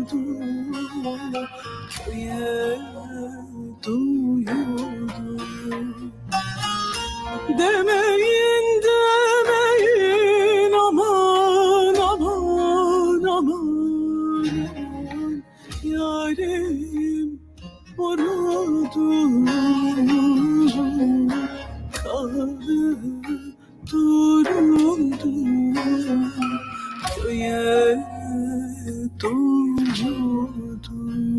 köye duyurdu. Demeyin demeyin aman aman aman, yarim vuruldu, kanı duruldu, köye duyurdu.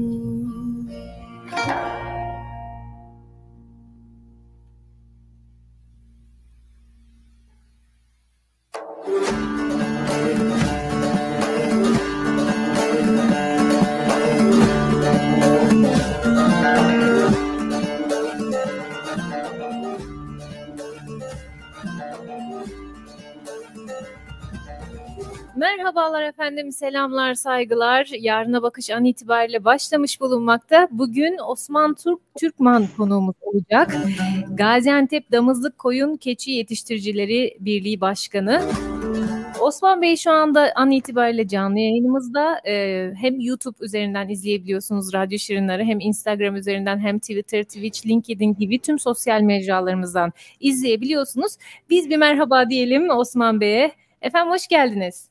Merhabalar efendim, selamlar, saygılar. Yarına Bakış an itibariyle başlamış bulunmakta. Bugün Osman Türkman konuğumuz olacak. Gaziantep Damızlık Koyun Keçi Yetiştiricileri Birliği Başkanı. Osman Bey şu anda an itibariyle canlı yayınımızda. Hem YouTube üzerinden izleyebiliyorsunuz Radyo Şirinleri, hem Instagram üzerinden, hem Twitter, Twitch, LinkedIn gibi tüm sosyal mecralarımızdan izleyebiliyorsunuz. Biz bir merhaba diyelim Osman Bey'e. Efendim hoş geldiniz.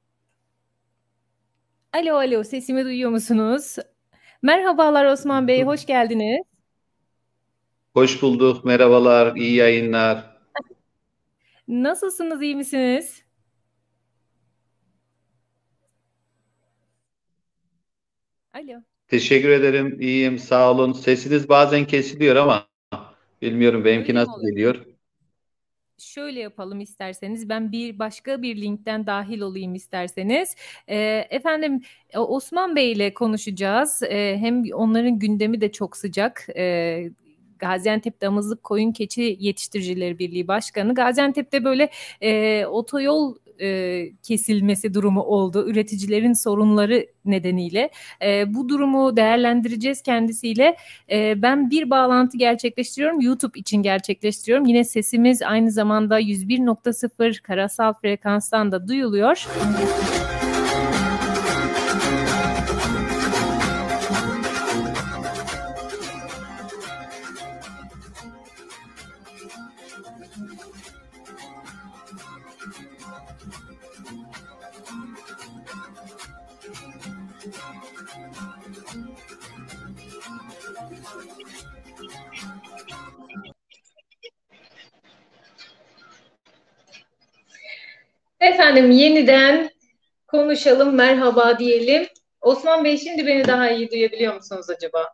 Alo alo, sesimi duyuyor musunuz? Merhabalar Osman Bey, hoş geldiniz. Hoş bulduk, merhabalar, iyi yayınlar. Nasılsınız, iyi misiniz? Alo. Teşekkür ederim, iyiyim, sağ olun. Sesiniz bazen kesiliyor ama bilmiyorum benimki Öyle mi nasıl olur? geliyor. Şöyle yapalım isterseniz, ben başka bir linkten dahil olayım isterseniz. Efendim Osman Bey ile konuşacağız. Hem onların gündemi de çok sıcak. Gaziantep Damızlık Koyun Keçi Yetiştiricileri Birliği Başkanı. Gaziantep'te böyle otoyol kesilmesi durumu oldu. Üreticilerin sorunları nedeniyle. Bu durumu değerlendireceğiz kendisiyle. Ben bir bağlantı gerçekleştiriyorum. YouTube için gerçekleştiriyorum. Yine sesimiz aynı zamanda 101.0 karasal frekanstan da duyuluyor. Efendim yeniden konuşalım, merhaba diyelim. Osman Bey, şimdi beni daha iyi duyabiliyor musunuz acaba?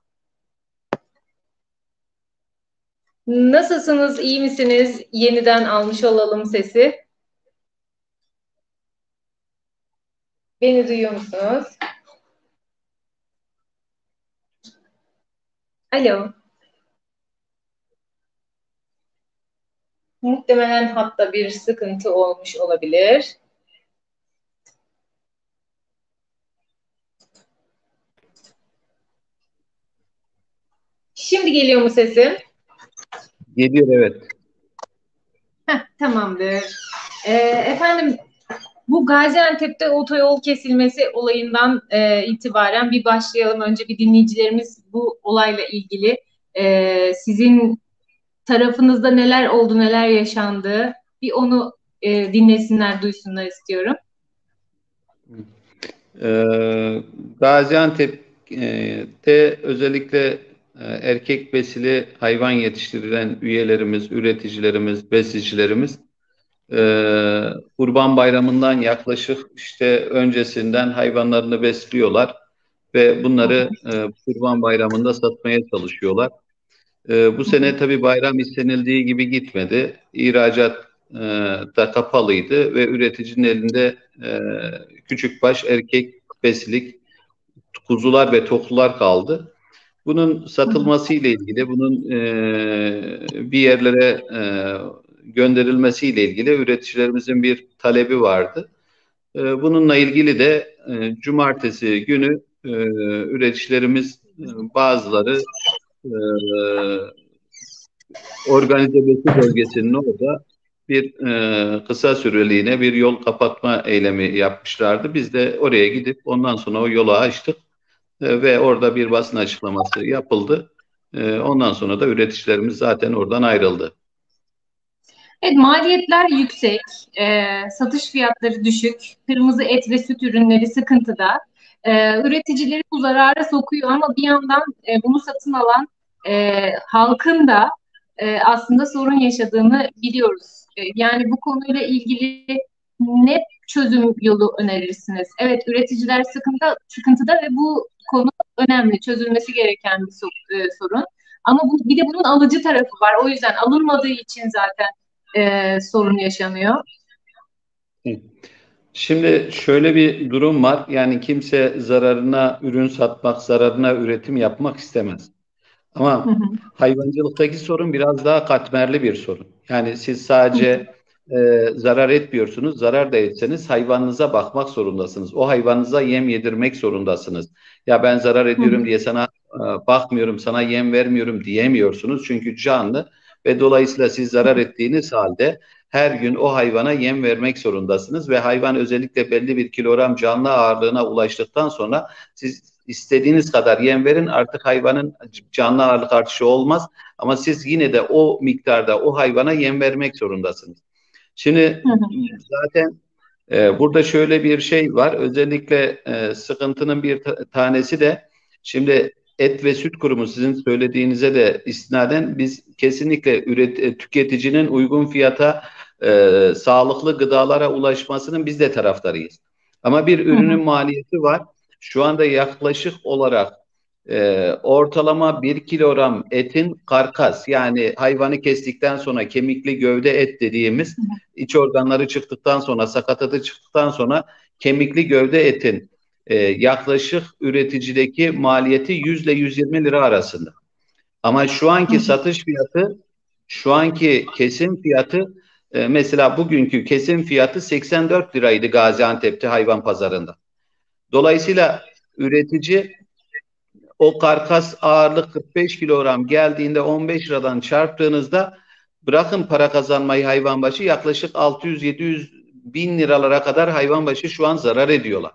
Nasılsınız, iyi misiniz? Yeniden almış olalım sesi. Beni duyuyor musunuz? Alo. Muhtemelen hatta bir sıkıntı olmuş olabilir. Şimdi geliyor mu sesim? Geliyor, evet. Tamamdır. Efendim, bu Gaziantep'te otoyol kesilmesi olayından itibaren bir başlayalım. Önce bir dinleyicilerimiz bu olayla ilgili sizin tarafınızda neler oldu, neler yaşandı, bir onu dinlesinler, duysunlar istiyorum. Gaziantep'te özellikle erkek besili hayvan yetiştirilen üyelerimiz, üreticilerimiz, besicilerimiz Kurban Bayramı'ndan yaklaşık işte öncesinden hayvanlarını besliyorlar ve bunları Kurban Bayramı'nda satmaya çalışıyorlar. Bu sene tabii bayram istenildiği gibi gitmedi. İhracat da kapalıydı ve üreticinin elinde küçükbaş erkek besilik kuzular ve toklular kaldı. Bunun satılması ile ilgili, bunun bir yerlere gönderilmesi ile ilgili üreticilerimizin bir talebi vardı. Bununla ilgili de cumartesi günü üreticilerimiz bazıları organize besi bölgesinin orada bir kısa süreliğine bir yol kapatma eylemi yapmışlardı. Biz de oraya gidip ondan sonra o yolu açtık ve orada bir basın açıklaması yapıldı. Ondan sonra da üreticilerimiz zaten oradan ayrıldı. Evet, maliyetler yüksek, satış fiyatları düşük, kırmızı et ve süt ürünleri sıkıntıda. Üreticileri bu zarara sokuyor ama bir yandan bunu satın alan halkın da aslında sorun yaşadığını biliyoruz. Yani bu konuyla ilgili ne çözüm yolu önerirsiniz? Evet, üreticiler sıkıntıda ve bu konu önemli, çözülmesi gereken bir sorun. Ama bir de bunun alıcı tarafı var. O yüzden alınmadığı için zaten sorun yaşanıyor. Şimdi şöyle bir durum var. Yani kimse zararına ürün satmak, zararına üretim yapmak istemez. Hı Ama hı, hayvancılıktaki sorun biraz daha katmerli bir sorun. Yani siz sadece zarar etmiyorsunuz. Zarar da etseniz hayvanınıza bakmak zorundasınız. O hayvanınıza yem yedirmek zorundasınız. Ya ben zarar hı ediyorum hı, diye sana bakmıyorum, sana yem vermiyorum diyemiyorsunuz. Çünkü canlı ve dolayısıyla siz zarar ettiğiniz halde her gün o hayvana yem vermek zorundasınız ve hayvan özellikle belli bir kilogram canlı ağırlığına ulaştıktan sonra siz istediğiniz kadar yem verin, artık hayvanın canlı ağırlık artışı olmaz ama siz yine de o miktarda o hayvana yem vermek zorundasınız. Şimdi hı hı, zaten burada şöyle bir şey var. Özellikle sıkıntının bir tanesi de şimdi Et ve Süt Kurumu, sizin söylediğinize de istinaden biz kesinlikle tüketicinin uygun fiyata sağlıklı gıdalara ulaşmasının biz de taraftarıyız. Ama bir hı hı, ürünün maliyeti var. Şu anda yaklaşık olarak ortalama 1 kilogram etin karkas, yani hayvanı kestikten sonra kemikli gövde et dediğimiz, iç organları çıktıktan sonra, sakatatı çıktıktan sonra kemikli gövde etin yaklaşık üreticideki maliyeti 100 ile 120 lira arasında. Ama şu hı anki hı, satış fiyatı, şu anki kesim fiyatı, mesela bugünkü kesim fiyatı 84 liraydı Gaziantep'te hayvan pazarında. Dolayısıyla üretici o karkas ağırlık 45 kilogram geldiğinde 15 liradan çarptığınızda, bırakın para kazanmayı, hayvan başı yaklaşık 600-700 bin liralara kadar hayvan başı şu an zarar ediyorlar.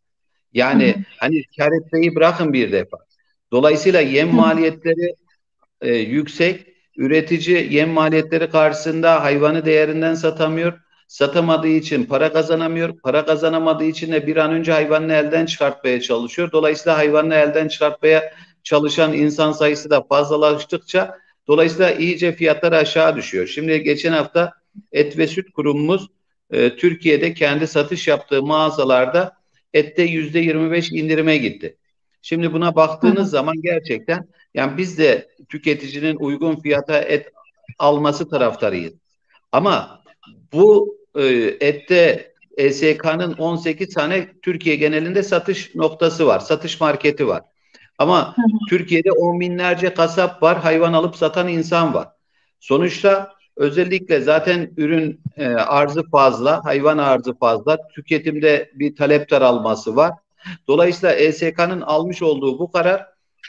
hı hı, Yani hani kar etmeyi bırakın bir defa. Dolayısıyla yem hı hı, maliyetleri yüksek. Üretici yem maliyetleri karşısında hayvanı değerinden satamıyor. Satamadığı için para kazanamıyor. Para kazanamadığı için de bir an önce hayvanını elden çıkartmaya çalışıyor. Dolayısıyla hayvanını elden çıkartmaya çalışan insan sayısı da fazlalaştıkça dolayısıyla iyice fiyatlar aşağı düşüyor. Şimdi geçen hafta Et ve Süt Kurumumuz Türkiye'de kendi satış yaptığı mağazalarda ette %25 indirime gitti. Şimdi buna hı hı, baktığınız zaman gerçekten, yani biz de tüketicinin uygun fiyata et alması taraftarıyız. Ama bu ette ESK'nın 18 tane Türkiye genelinde satış noktası var, satış marketi var. Ama hı hı, Türkiye'de on binlerce kasap var, hayvan alıp satan insan var. Sonuçta özellikle zaten ürün arzı fazla, hayvan arzı fazla, tüketimde bir talep daralması var. Dolayısıyla ESK'nın almış olduğu bu karar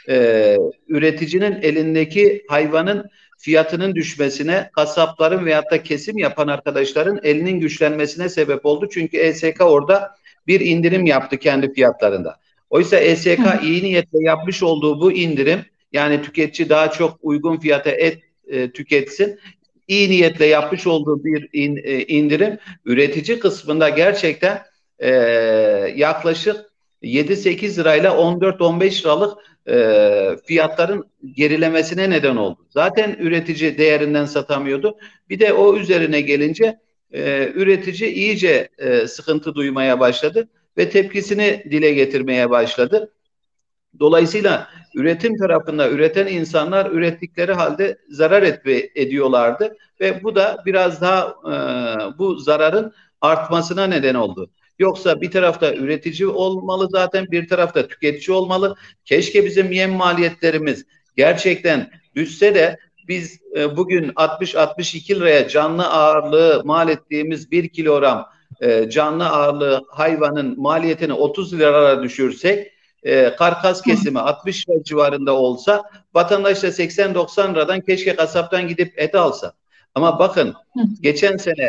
üreticinin elindeki hayvanın fiyatının düşmesine, kasapların veyahut da kesim yapan arkadaşların elinin güçlenmesine sebep oldu. Çünkü ESK orada bir indirim yaptı kendi fiyatlarında. Oysa hı hı, ESK iyi niyetle yapmış olduğu bu indirim, yani tüketici daha çok uygun fiyata et tüketsin, iyi niyetle yapmış olduğu bir indirim üretici kısmında gerçekten e, yaklaşık 7-8 lirayla 14-15 liralık fiyatların gerilemesine neden oldu. Zaten üretici değerinden satamıyordu. Bir de o üzerine gelince üretici iyice sıkıntı duymaya başladı ve tepkisini dile getirmeye başladı. Dolayısıyla üretim tarafında üreten insanlar ürettikleri halde zarar ediyorlardı ve bu da biraz daha bu zararın artmasına neden oldu. Yoksa bir tarafta üretici olmalı, zaten bir tarafta tüketici olmalı. Keşke bizim yem maliyetlerimiz gerçekten düşse de biz bugün 60-62 liraya canlı ağırlığı mal ettiğimiz 1 kilogram canlı ağırlığı hayvanın maliyetini 30 liralara düşürsek, karkas hı hı. kesimi 60 lira civarında olsa, vatandaş da 80-90 liradan keşke kasaptan gidip et alsa. Ama bakın geçen sene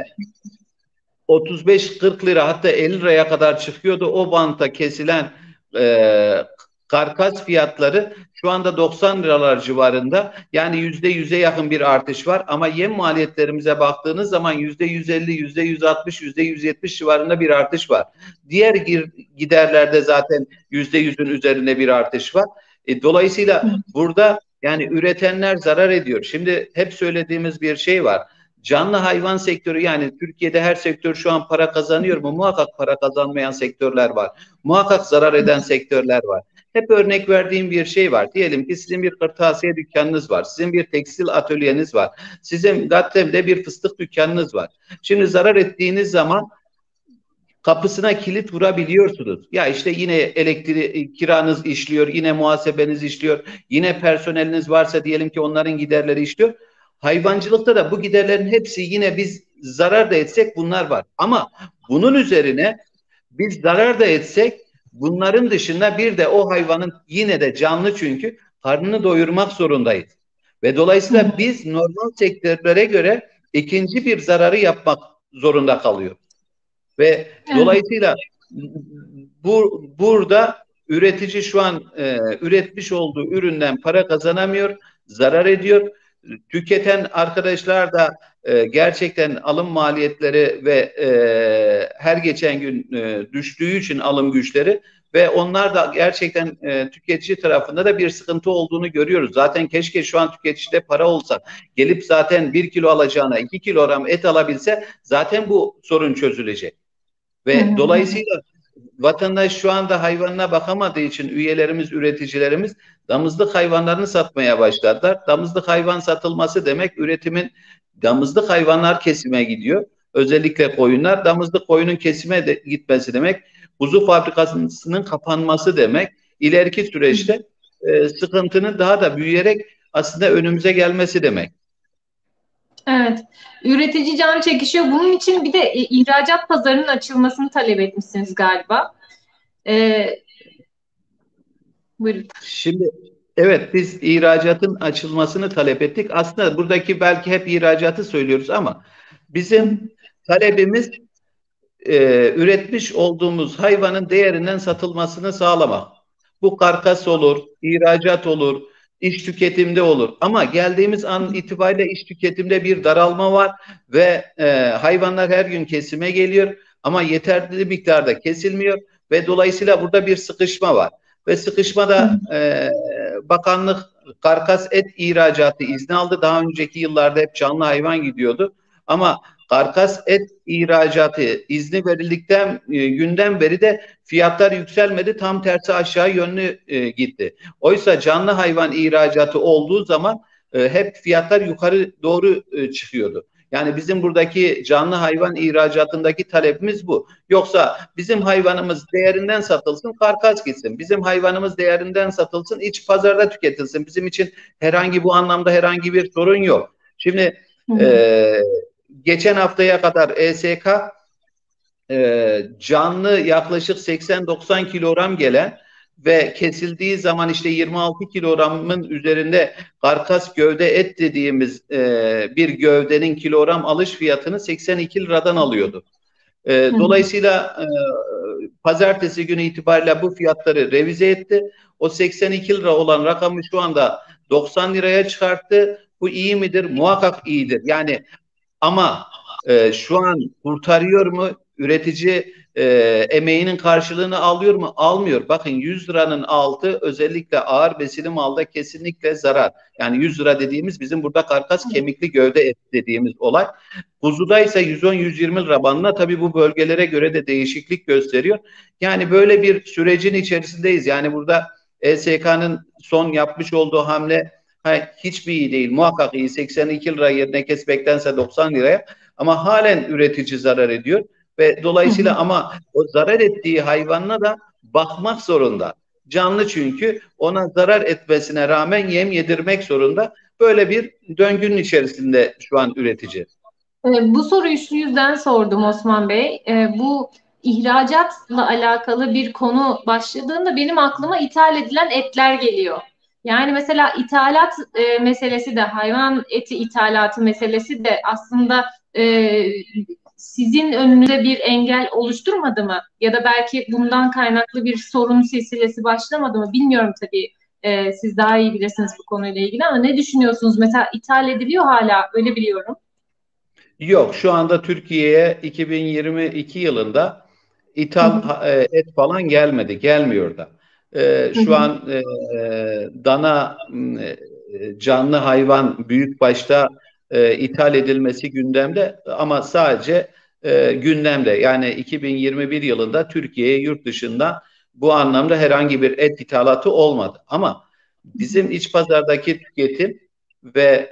35-40 lira hatta 50 liraya kadar çıkıyordu. O bantta kesilen karkas fiyatları şu anda 90 liralar civarında. Yani %100'e yakın bir artış var. Ama yem maliyetlerimize baktığınız zaman %150, %160, %170 civarında bir artış var. Diğer giderlerde zaten %100'ün üzerinde bir artış var. Dolayısıyla burada yani üretenler zarar ediyor. Şimdi hep söylediğimiz bir şey var. Canlı hayvan sektörü, yani Türkiye'de her sektör şu an para kazanıyor mu? Muhakkak para kazanmayan sektörler var. Muhakkak zarar eden sektörler var. Hep örnek verdiğim bir şey var. Diyelim ki sizin bir kırtasiye dükkanınız var. Sizin bir tekstil atölyeniz var. Sizin Gattem'de bir fıstık dükkanınız var. Şimdi zarar ettiğiniz zaman kapısına kilit vurabiliyorsunuz. Ya işte yine elektrik kiranız işliyor, yine muhasebeniz işliyor, yine personeliniz varsa diyelim ki onların giderleri işliyor. Hayvancılıkta da bu giderlerin hepsi yine biz zarar da etsek bunlar var. Ama bunun üzerine biz zarar da etsek bunların dışında bir de o hayvanın yine de canlı çünkü karnını doyurmak zorundayız. Ve dolayısıyla biz normal sektörlere göre ikinci bir zararı yapmak zorunda kalıyoruz. Ve dolayısıyla burada üretici şu an üretmiş olduğu üründen para kazanamıyor, zarar ediyor. Tüketen arkadaşlar da gerçekten alım maliyetleri ve her geçen gün düştüğü için alım güçleri ve onlar da gerçekten tüketici tarafında da bir sıkıntı olduğunu görüyoruz. Zaten keşke şu an tüketicide para olsa, gelip zaten 1 kilo alacağına 2 kilogram et alabilse zaten bu sorun çözülecek. Ve dolayısıyla vatandaş şu anda hayvanına bakamadığı için üyelerimiz, üreticilerimiz damızlık hayvanlarını satmaya başladılar. Damızlık hayvan satılması demek üretimin damızlık hayvanlar kesime gidiyor. Özellikle koyunlar. Damızlık koyunun kesime gitmesi demek. Kuzu fabrikasının kapanması demek. İleriki süreçte sıkıntının daha da büyüyerek aslında önümüze gelmesi demek. Evet. Üretici can çekişiyor. Bunun için bir de ihracat pazarının açılmasını talep etmişsiniz galiba. Buyurun. Şimdi evet, biz ihracatın açılmasını talep ettik. Aslında buradaki belki hep ihracatı söylüyoruz ama bizim talebimiz üretmiş olduğumuz hayvanın değerinden satılmasını sağlamak. Bu karkas olur, ihracat olur, iç tüketimde olur. Ama geldiğimiz an itibariyle iç tüketimde bir daralma var ve hayvanlar her gün kesime geliyor ama yeterli miktarda kesilmiyor ve dolayısıyla burada bir sıkışma var. Ve sıkışmada bakanlık karkas et ihracatı izni aldı. Daha önceki yıllarda hep canlı hayvan gidiyordu. Ama karkas et ihracatı izni verildikten günden beri de fiyatlar yükselmedi. Tam tersi aşağı yönlü gitti. Oysa canlı hayvan ihracatı olduğu zaman hep fiyatlar yukarı doğru çıkıyordu. Yani bizim buradaki canlı hayvan ihracatındaki talebimiz bu. Yoksa bizim hayvanımız değerinden satılsın, karkas gitsin. Bizim hayvanımız değerinden satılsın, iç pazarda tüketilsin. Bizim için herhangi bu anlamda herhangi bir sorun yok. Şimdi geçen haftaya kadar ESK canlı yaklaşık 80-90 kilogram gelen ve kesildiği zaman işte 26 kilogramın üzerinde karkas gövde et dediğimiz bir gövdenin kilogram alış fiyatını 82 liradan alıyordu. Dolayısıyla pazartesi günü itibariyle bu fiyatları revize etti. O 82 lira olan rakamı şu anda 90 liraya çıkarttı. Bu iyi midir? Muhakkak iyidir. Yani ama şu an kurtarıyor mu? Üretici emeğinin karşılığını alıyor mu? Almıyor. Bakın 100 liranın altı özellikle ağır besili malda kesinlikle zarar. Yani 100 lira dediğimiz bizim burada karkas kemikli gövde et dediğimiz olay. Kuzuda ise 110-120 lira bandına, tabii bu bölgelere göre de değişiklik gösteriyor. Yani böyle bir sürecin içerisindeyiz. Yani burada ESK'nın son yapmış olduğu hamle hiçbir iyi değil. Muhakkak iyi. 82 lira yerine kesmektense 90 liraya. Ama halen üretici zarar ediyor. Ve dolayısıyla ama o zarar ettiği hayvanına da bakmak zorunda. Canlı çünkü, ona zarar etmesine rağmen yem yedirmek zorunda. Böyle bir döngünün içerisinde şu an üretici. Bu soruyu şu yüzden sordum Osman Bey. Bu ihracatla alakalı bir konu başladığında benim aklıma ithal edilen etler geliyor. Yani mesela ithalat meselesi de, hayvan eti ithalatı meselesi de aslında sizin önünüze bir engel oluşturmadı mı? Ya da belki bundan kaynaklı bir sorun silsilesi başlamadı mı? Bilmiyorum tabii. Siz daha iyi bilirsiniz bu konuyla ilgili ama ne düşünüyorsunuz? Mesela ithal ediliyor hala, öyle biliyorum. Yok, şu anda Türkiye'ye 2022 yılında Hı ithal hı, et falan gelmedi, gelmiyor da. hı Şu hı, an dana, canlı hayvan büyükbaşta ithal edilmesi gündemde ama sadece gündemde. Yani 2021 yılında Türkiye'ye yurt dışından bu anlamda herhangi bir et ithalatı olmadı. Ama bizim iç pazardaki tüketim ve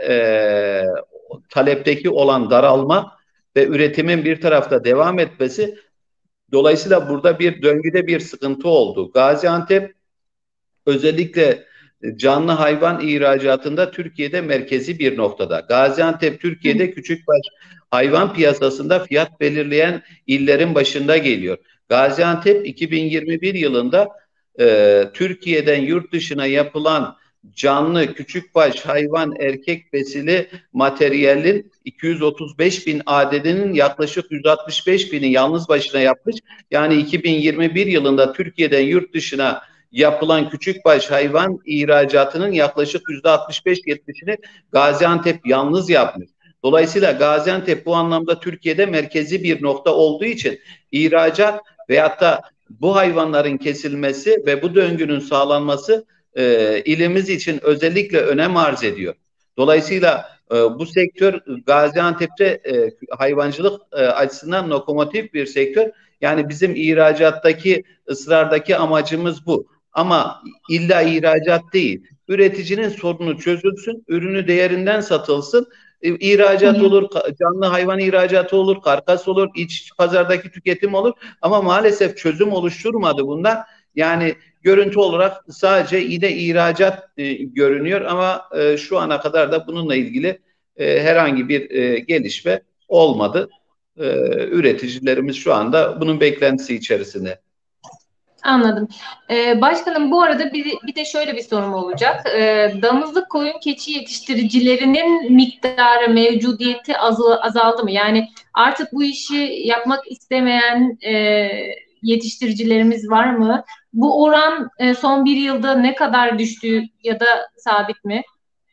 talepteki olan daralma ve üretimin bir tarafta devam etmesi, dolayısıyla burada bir döngüde bir sıkıntı oldu. Gaziantep özellikle canlı hayvan ihracatında Türkiye'de merkezi bir noktada. Gaziantep Türkiye'de küçükbaş hayvan piyasasında fiyat belirleyen illerin başında geliyor. Gaziantep 2021 yılında Türkiye'den yurt dışına yapılan canlı küçükbaş hayvan erkek besili materyalin 235 bin adedinin yaklaşık 165 bini yalnız başına yapmış. Yani 2021 yılında Türkiye'den yurt dışına yapılan küçükbaş hayvan ihracatının yaklaşık %65-70'ini Gaziantep yalnız yapmış. Dolayısıyla Gaziantep bu anlamda Türkiye'de merkezi bir nokta olduğu için ihracat veyahut da bu hayvanların kesilmesi ve bu döngünün sağlanması ilimiz için özellikle önem arz ediyor. Dolayısıyla bu sektör Gaziantep'te hayvancılık açısından lokomotif bir sektör. Yani bizim ihracattaki, ısrardaki amacımız bu. Ama illa ihracat değil. Üreticinin sorunu çözülsün, ürünü değerinden satılsın. İhracat olur, canlı hayvan ihracatı olur, karkas olur, iç pazardaki tüketim olur. Ama maalesef çözüm oluşturmadı bunlar. Yani görüntü olarak sadece yine ihracat görünüyor ama şu ana kadar da bununla ilgili herhangi bir gelişme olmadı. Üreticilerimiz şu anda bunun beklentisi içerisinde. anladım. Başkanım, bu arada bir de şöyle bir sorum olacak. Damızlık koyun keçi yetiştiricilerinin miktarı, mevcudiyeti azaldı mı? Yani artık bu işi yapmak istemeyen yetiştiricilerimiz var mı? Bu oran son bir yılda ne kadar düştü ya da sabit mi?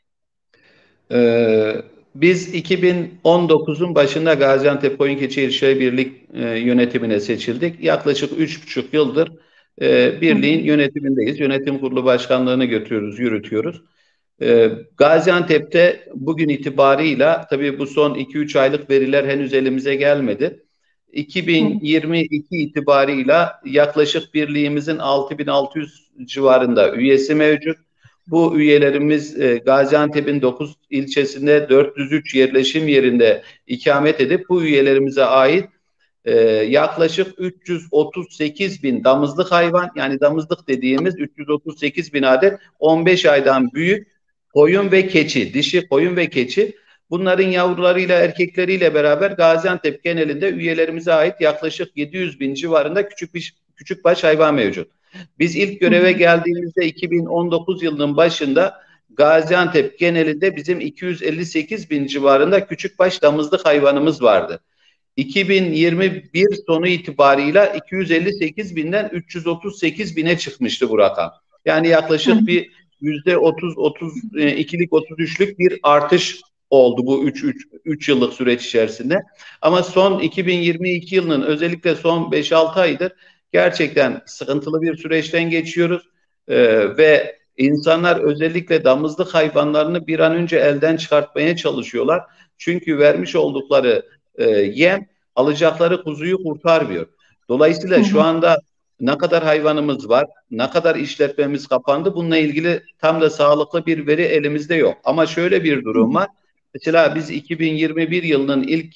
Biz 2019'un başında Gaziantep Koyun Keçi İşleri Birlik yönetimine seçildik. Yaklaşık 3,5 yıldır birliğin yönetimindeyiz. Yönetim kurulu başkanlığını götürüyoruz, yürütüyoruz. Gaziantep'te bugün itibarıyla, tabii bu son 2-3 aylık veriler henüz elimize gelmedi. 2022 itibarıyla yaklaşık birliğimizin 6.600 civarında üyesi mevcut. Bu üyelerimiz Gaziantep'in 9 ilçesinde 403 yerleşim yerinde ikamet edip bu üyelerimize ait yaklaşık 338 bin damızlık hayvan, yani damızlık dediğimiz 338 bin adet 15 aydan büyük koyun ve keçi, dişi koyun ve keçi. Bunların yavrularıyla erkekleriyle beraber Gaziantep genelinde üyelerimize ait yaklaşık 700 bin civarında küçükbaş hayvan mevcut. Biz ilk göreve geldiğimizde 2019 yılının başında Gaziantep genelinde bizim 258 bin civarında küçükbaş damızlık hayvanımız vardı. 2021 sonu itibarıyla 258 binden 338 bine çıkmıştı bu rakam. Yani yaklaşık bir %30-32'lik 33'lük bir artış oldu bu 3 yıllık süreç içerisinde. Ama son 2022 yılının özellikle son 5-6 aydır gerçekten sıkıntılı bir süreçten geçiyoruz. Ve insanlar özellikle damızlık hayvanlarını bir an önce elden çıkartmaya çalışıyorlar. Çünkü vermiş oldukları yem alacakları kuzuyu kurtarmıyor. Dolayısıyla şu anda ne kadar hayvanımız var, ne kadar işletmemiz kapandı, bununla ilgili tam da sağlıklı bir veri elimizde yok. Ama şöyle bir durum var. Mesela biz 2021 yılının ilk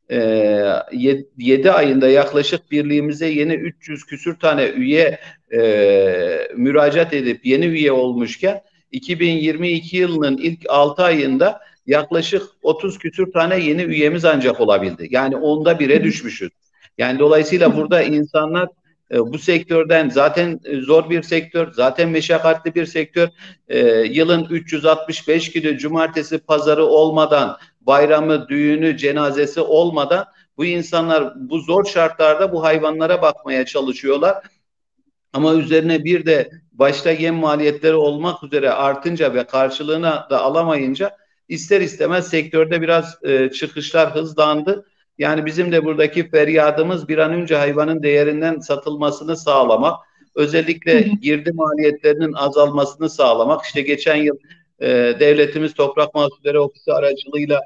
7 ayında yaklaşık birliğimize yeni 300 küsür tane üye müracaat edip yeni üye olmuşken 2022 yılının ilk 6 ayında yaklaşık 30 küsür tane yeni üyemiz ancak olabildi. Yani onda bire düşmüşüz. Yani dolayısıyla burada insanlar Bu sektörden zaten zor bir sektör, zaten meşakkatli bir sektör. Yılın 365 günü cumartesi pazarı olmadan, bayramı, düğünü, cenazesi olmadan bu insanlar bu zor şartlarda bu hayvanlara bakmaya çalışıyorlar. Ama üzerine bir de başta yem maliyetleri olmak üzere artınca ve karşılığına da alamayınca ister istemez sektörde biraz çıkışlar hızlandı. Yani bizim de buradaki feryadımız bir an önce hayvanın değerinden satılmasını sağlamak. Özellikle girdi maliyetlerinin azalmasını sağlamak. İşte geçen yıl devletimiz Toprak Mahsulleri Ofisi aracılığıyla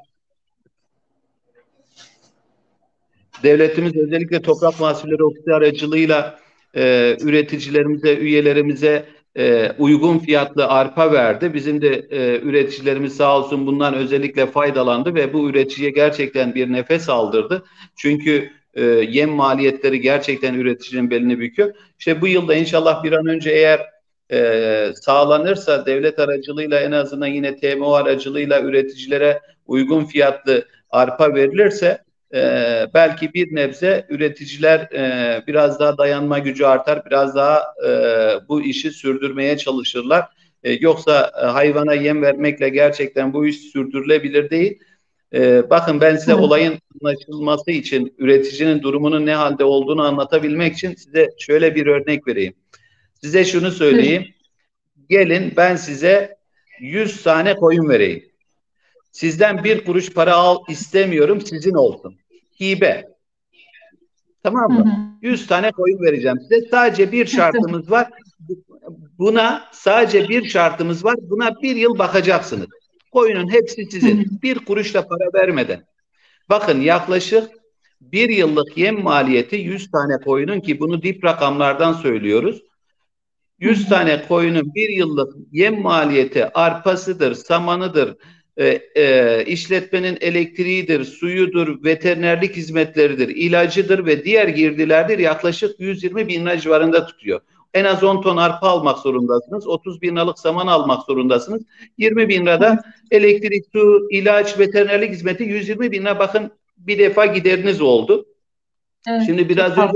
özellikle Toprak Mahsulleri Ofisi aracılığıyla üreticilerimize, üyelerimize uygun fiyatlı arpa verdi. Bizim de üreticilerimiz sağ olsun bundan özellikle faydalandı ve bu üreticiye gerçekten bir nefes aldırdı. Çünkü yem maliyetleri gerçekten üreticinin belini büküyor. İşte bu yılda inşallah bir an önce eğer sağlanırsa devlet aracılığıyla en azından yine TMO aracılığıyla üreticilere uygun fiyatlı arpa verilirse belki bir nebze üreticiler biraz daha dayanma gücü artar, biraz daha bu işi sürdürmeye çalışırlar. Yoksa hayvana yem vermekle gerçekten bu iş sürdürülebilir değil. Bakın ben size olayın anlaşılması için, üreticinin durumunun ne halde olduğunu anlatabilmek için size şöyle bir örnek vereyim. Size şunu söyleyeyim. Gelin ben size 100 tane koyun vereyim. Sizden 1 kuruş para istemiyorum, sizin olsun. Hibe. Tamam mı? 100 tane koyun vereceğim size. Sadece bir şartımız var. Buna sadece bir şartımız var. Buna 1 yıl bakacaksınız. Koyunun hepsi sizin. 1 kuruş da para vermeden. Bakın yaklaşık 1 yıllık yem maliyeti 100 tane koyunun, ki bunu dip rakamlardan söylüyoruz. 100 tane koyunun 1 yıllık yem maliyeti arpasıdır, samanıdır, işletmenin elektriğidir, suyudur, veterinerlik hizmetleridir, ilacıdır ve diğer girdilerdir, yaklaşık 120 bin lira civarında tutuyor. En az 10 ton arpa almak zorundasınız. 30 bin liralık saman almak zorundasınız. 20 bin lirada elektrik, su, ilaç, veterinerlik hizmeti 120 bin lira, bakın bir defa gideriniz oldu. Evet, şimdi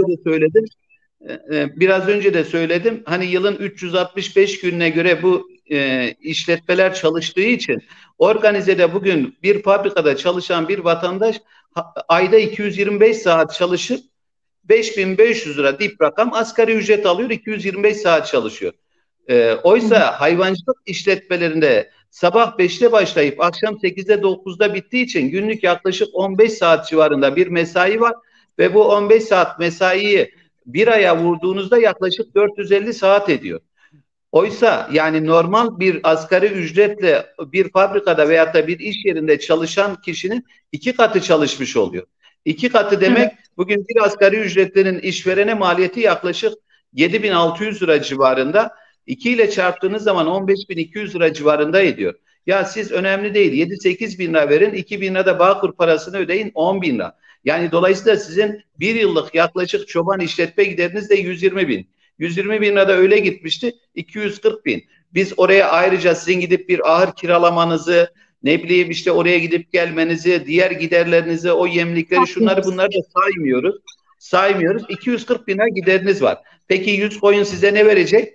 biraz önce de söyledim. Hani yılın 365 gününe göre bu işletmeler çalıştığı için organizede bugün bir fabrikada çalışan bir vatandaş ayda 225 saat çalışıp 5.500 lira dip rakam asgari ücret alıyor, 225 saat çalışıyor. Oysa hayvancılık işletmelerinde sabah 5'te başlayıp akşam 8'de 9'da bittiği için günlük yaklaşık 15 saat civarında bir mesai var ve bu 15 saat mesaiyi bir aya vurduğunuzda yaklaşık 450 saat ediyor. Oysa yani normal bir asgari ücretle bir fabrikada veyahut da bir iş yerinde çalışan kişinin 2 katı çalışmış oluyor. 2 katı demek, bugün bir asgari ücretlinin işverene maliyeti yaklaşık 7.600 lira civarında. 2 ile çarptığınız zaman 15.200 lira civarında ediyor. Ya siz önemli değil, 7-8 bin lira verin, 2 bin lira da Bağkur parasını ödeyin, 10 bin lira. Yani dolayısıyla sizin 1 yıllık yaklaşık çoban işletme gideriniz de 120 bin. 120 bin lira da öyle gitmişti, 240 bin. Biz oraya ayrıca sizin gidip bir ahır kiralamanızı, ne bileyim işte oraya gidip gelmenizi, diğer giderlerinizi, o yemlikleri, şunları bunları da saymıyoruz. 240 bin lira gideriniz var. Peki 100 koyun size ne verecek?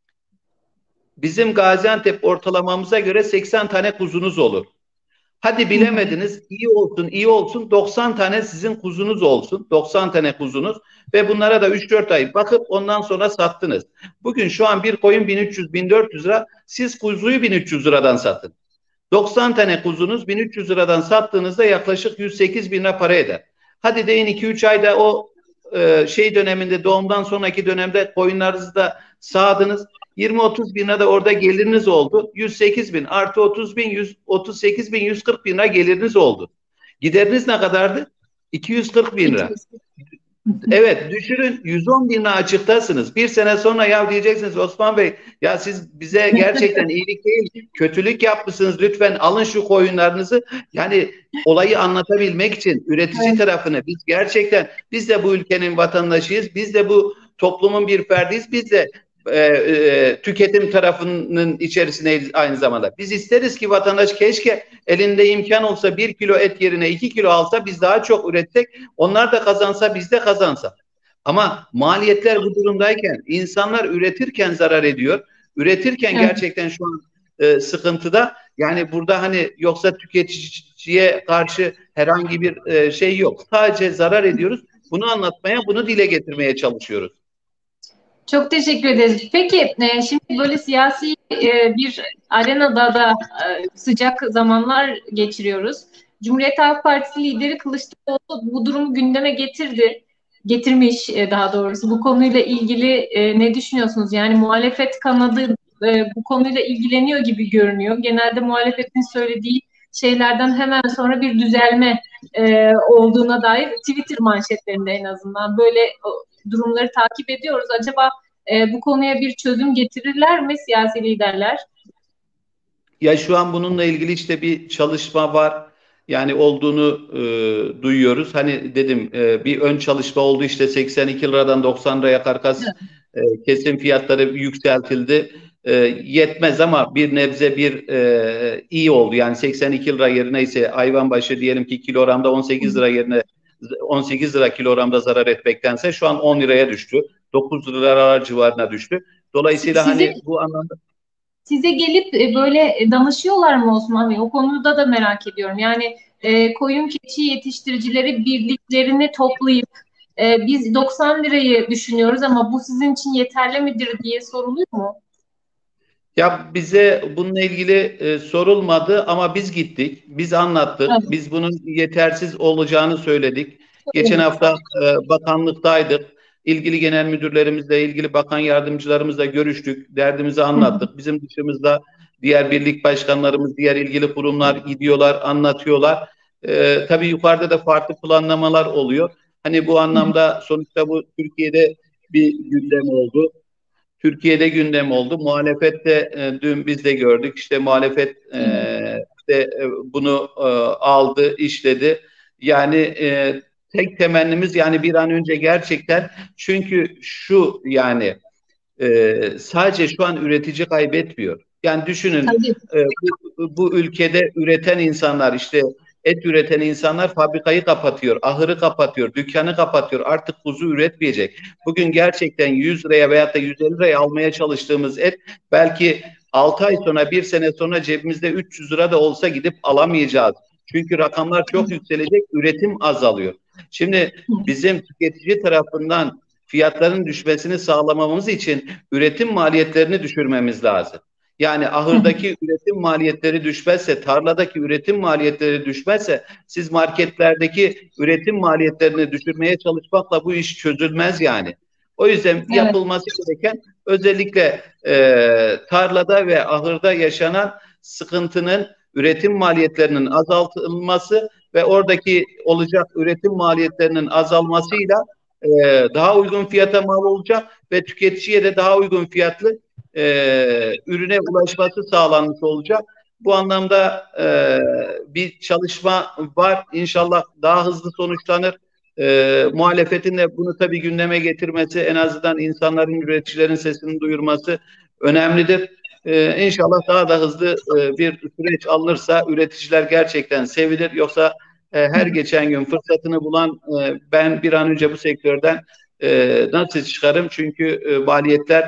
Bizim Gaziantep ortalamamıza göre 80 tane kuzunuz olur. Hadi bilemediniz, iyi olsun 90 tane sizin kuzunuz olsun. 90 tane kuzunuz ve bunlara da 3-4 ay bakıp ondan sonra sattınız. Bugün şu an bir koyun 1300-1400 lira, siz kuzuyu 1300 liradan satın. 90 tane kuzunuz 1300 liradan sattığınızda yaklaşık 108 bin lira para eder. Hadi deyin 2-3 ayda o döneminde, doğumdan sonraki dönemde koyunlarınızı da sağdınız. 20-30 bin lira da orada geliriniz oldu. 108 bin artı 30 bin, 138 bin, 140 bin lira geliriniz oldu. Gideriniz ne kadardı? 240 bin lira. Evet, düşürün 110 bin lira açıktasınız. Bir sene sonra ya diyeceksiniz Osman Bey, ya siz bize gerçekten iyilik değil, kötülük yapmışsınız, lütfen alın şu koyunlarınızı. Yani olayı anlatabilmek için üretici tarafını, biz de bu ülkenin vatandaşıyız, biz de bu toplumun bir ferdiyiz, biz de tüketim tarafının içerisindeyiz aynı zamanda. Biz isteriz ki vatandaş keşke elinde imkan olsa 1 kilo et yerine 2 kilo alsa, biz daha çok üretsek, onlar da kazansa, biz de kazansa. Ama maliyetler bu durumdayken insanlar üretirken zarar ediyor. Üretirken Evet. gerçekten şu an sıkıntıda. Yani burada hani yoksa tüketiciye karşı herhangi bir şey yok. Sadece zarar ediyoruz. Bunu anlatmaya, bunu dile getirmeye çalışıyoruz. Çok teşekkür ederiz. Peki şimdi böyle siyasi bir arenada da sıcak zamanlar geçiriyoruz. Cumhuriyet Halk Partisi lideri Kılıçdaroğlu bu durumu gündeme getirmiş daha doğrusu. Bu konuyla ilgili ne düşünüyorsunuz? Yani muhalefet kanadı bu konuyla ilgileniyor gibi görünüyor. Genelde muhalefetin söylediği şeylerden hemen sonra bir düzelme olduğuna dair Twitter manşetlerinde en azından böyle durumları takip ediyoruz. Acaba bu konuya bir çözüm getirirler mi siyasi liderler? Ya şu an bununla ilgili işte bir çalışma var. Yani olduğunu duyuyoruz. Hani dedim bir ön çalışma oldu, işte 82 liradan 90 liraya karkas kesim fiyatları yükseltildi. Yetmez ama bir nebze iyi oldu. Yani 82 lira yerine ise hayvan başı diyelim ki kilogramda 18 lira yerine 18 lira kilogramda zarar etmektense şu an 10 liraya düştü. 9 liralar civarına düştü. Dolayısıyla hani bu anlamda Size gelip böyle danışıyorlar mı Osman Bey? O konuda da merak ediyorum. Yani koyun keçi yetiştiricileri birliklerini toplayıp biz 90 lirayı düşünüyoruz ama bu sizin için yeterli midir diye soruluyor mu? ya bize bununla ilgili sorulmadı ama biz gittik, biz anlattık, Evet. biz bunun yetersiz olacağını söyledik. Geçen Evet. hafta bakanlıktaydık, ilgili genel müdürlerimizle, ilgili bakan yardımcılarımızla görüştük, derdimizi anlattık. Bizim dışımızda diğer birlik başkanlarımız, diğer ilgili kurumlar gidiyorlar, anlatıyorlar. Tabii yukarıda da farklı planlamalar oluyor. Hani bu anlamda sonuçta bu Türkiye'de bir gündem oldu. Türkiye'de gündem oldu. Muhalefet de dün biz de gördük. İşte muhalefet bunu aldı, işledi. Yani tek temennimiz yani bir an önce gerçekten, çünkü şu yani sadece şu an üretici kaybetmiyor. Yani düşünün bu ülkede üreten insanlar, işte et üreten insanlar fabrikayı kapatıyor, ahırı kapatıyor, dükkanı kapatıyor. Artık kuzu üretmeyecek. Bugün gerçekten 100 liraya veyahut da 150 liraya almaya çalıştığımız et belki 6 ay sonra, bir sene sonra cebimizde 300 lira da olsa gidip alamayacağız. Çünkü rakamlar çok yükselecek, üretim azalıyor. Şimdi bizim tüketici tarafından fiyatların düşmesini sağlamamız için üretim maliyetlerini düşürmemiz lazım. Yani ahırdaki üretim maliyetleri düşmezse, tarladaki üretim maliyetleri düşmezse, siz marketlerdeki üretim maliyetlerini düşürmeye çalışmakla bu iş çözülmez yani. O yüzden yapılması gereken özellikle tarlada ve ahırda yaşanan sıkıntının üretim maliyetlerinin azaltılması ve oradaki olacak üretim maliyetlerinin azalmasıyla daha uygun fiyata mal olacak ve tüketiciye de daha uygun fiyatlı ürüne ulaşması sağlanmış olacak. Bu anlamda bir çalışma var. İnşallah daha hızlı sonuçlanır. Muhalefetin de bunu tabii gündeme getirmesi, en azından insanların, üreticilerin sesini duyurması önemlidir. İnşallah daha da hızlı bir süreç alınırsa üreticiler gerçekten sevilir. Yoksa her geçen gün fırsatını bulan ben bir an önce bu sektörden nasıl çıkarım? Çünkü maliyetler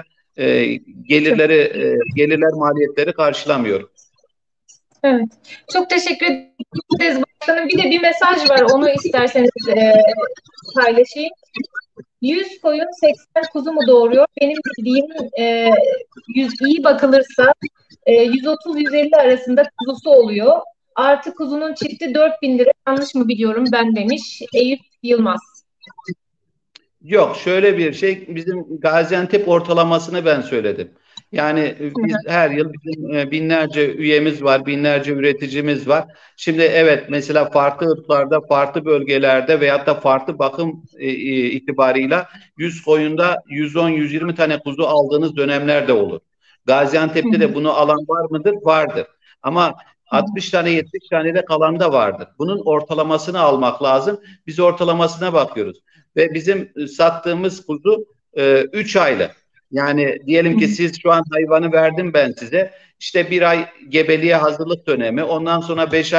gelirler maliyetleri karşılamıyor. Evet. Çok teşekkür ederiz başkanım. Bir de bir mesaj var. Onu isterseniz paylaşayım. 100 koyun 80 kuzu mu doğuruyor? Benim bildiğim 100 iyi bakılırsa 130-150 arasında kuzusu oluyor. Artı kuzunun çifti 4.000 lira. Yanlış mı biliyorum ben demiş Eyüp Yılmaz. Yok, şöyle bir şey, bizim Gaziantep ortalamasını ben söyledim. Yani biz her yıl bizim binlerce üyemiz var, binlerce üreticimiz var. Şimdi evet, mesela farklı ırklarda, farklı bölgelerde veyahut da farklı bakım itibarıyla 100 koyunda 110-120 tane kuzu aldığınız dönemler de olur. Gaziantep'te de bunu alan var mıdır? Vardır. Ama 60 tane 70 tane de kalan da vardır. Bunun ortalamasını almak lazım. Biz ortalamasına bakıyoruz. Ve bizim sattığımız kuzu 3 aylık. Yani diyelim ki siz şu an hayvanı verdim ben size. İşte bir ay gebeliğe hazırlık dönemi. Ondan sonra 5 ay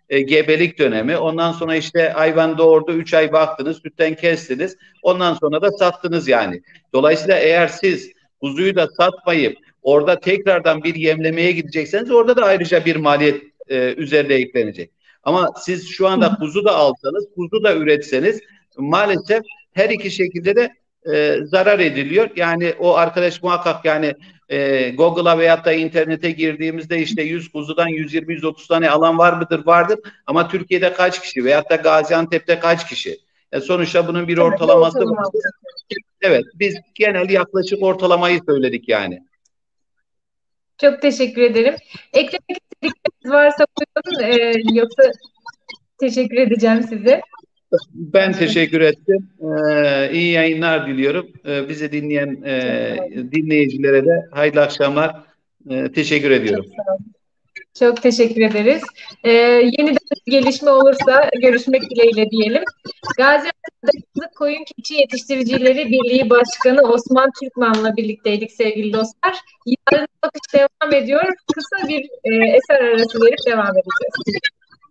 gebelik dönemi. Ondan sonra işte hayvan doğurdu, 3 ay baktınız, sütten kestiniz. Ondan sonra da sattınız yani. Dolayısıyla eğer siz kuzuyu da satmayıp orada tekrardan bir yemlemeye gidecekseniz orada da ayrıca bir maliyet üzerine eklenecek. Ama siz şu anda kuzu da alsanız, kuzu da üretseniz maalesef her iki şekilde de zarar ediliyor. Yani o arkadaş muhakkak yani Google'a veyahut da internete girdiğimizde işte 100 kuzudan 120-130 tane alan var mıdır? Vardır. Ama Türkiye'de kaç kişi veyahut da Gaziantep'te kaç kişi? Sonuçta bunun bir ortalaması var. Evet, biz genel yaklaşık ortalamayı söyledik yani. Çok teşekkür ederim. Eklemek istedikleriniz varsa buyurun, yoksa teşekkür edeceğim size. Ben teşekkür ettim. İyi yayınlar diliyorum. Bizi dinleyen dinleyicilere de hayırlı akşamlar. Teşekkür ediyorum. Çok teşekkür ederiz. Yeniden bir gelişme olursa görüşmek dileğiyle diyelim. Gaziantep Koyun Keçi Yetiştiricileri Birliği Başkanı Osman Türkman'la birlikteydik sevgili dostlar. Yarın bakış devam ediyor. Kısa bir eser arası verip devam edeceğiz.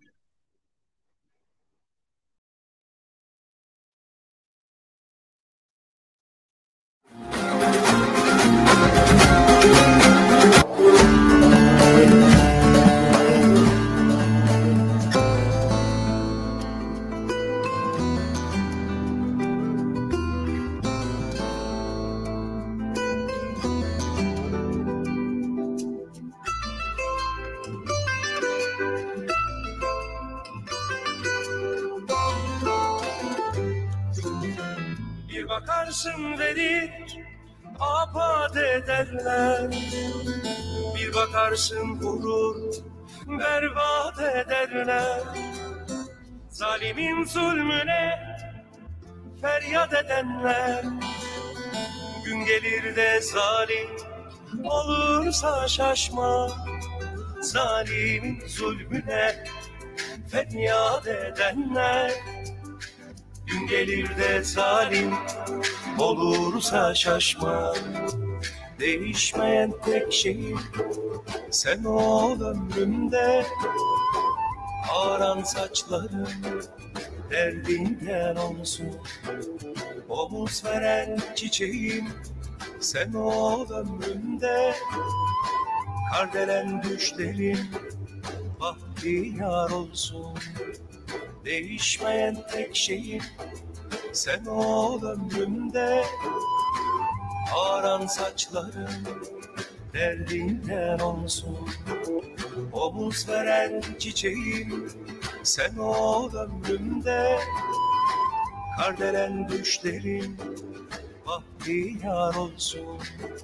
Bir bakarsın verir, apad ederler. Bir bakarsın vurur, berbat ederler. Zalimin zulmüne feryat edenler. Gün gelir de zalim olursa şaşma. Zalimin zulmüne feryat edenler. Gün gelir de zalim olursa şaşma. Değişmeyen tek şey sen ol ömrümde. Aran saçların derdinden olsun. Omuz veren çiçeğim sen ol ömrümde. Kardelen düşlerin bahtiyar olsun. Değişmeyen tek şeyim sen ol ömrümde. Aran saçların derdinden olsun. Omuz veren çiçeğim sen ol ömrümde. Kardelen düşlerin bahtiyar olsun.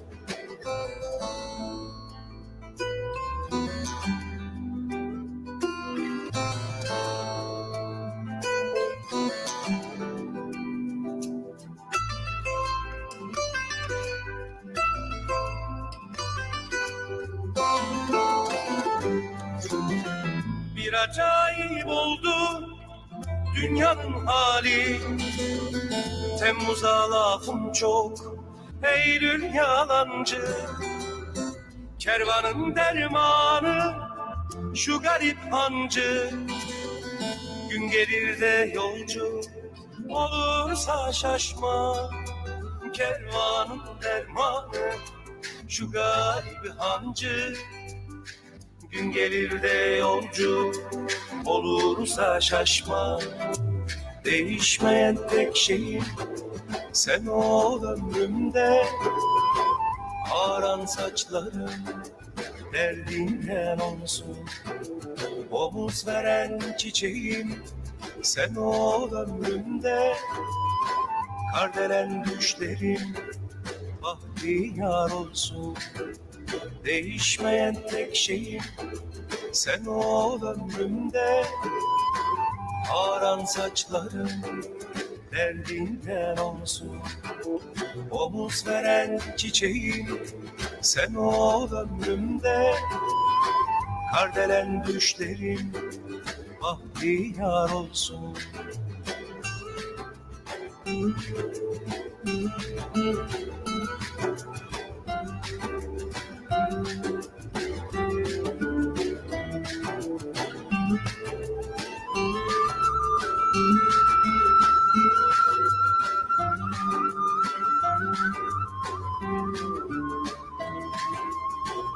Bir acayip oldu dünyanın hali. Temmuz'a lafım çok, Eylül yalancı. Kervanın dermanı şu garip hancı. Gün gelir de yolcu olursa şaşma. Kervanın dermanı şu garip hancı. Gün gelir de yolcu olursa şaşma. Değişmeyen tek şeyim sen ol ömrümde. Aran saçların derdinden olsun. Omuz veren çiçeğim sen ol ömrümde. Kardelen düşlerin bahtiyar olsun. Değişmeyen tek şeyim sen ol ömrümde. Aran saçların derdinden olsun. Omuz veren çiçeğim sen ol ömrümde. Kardelen düşlerin bahtiyar olsun.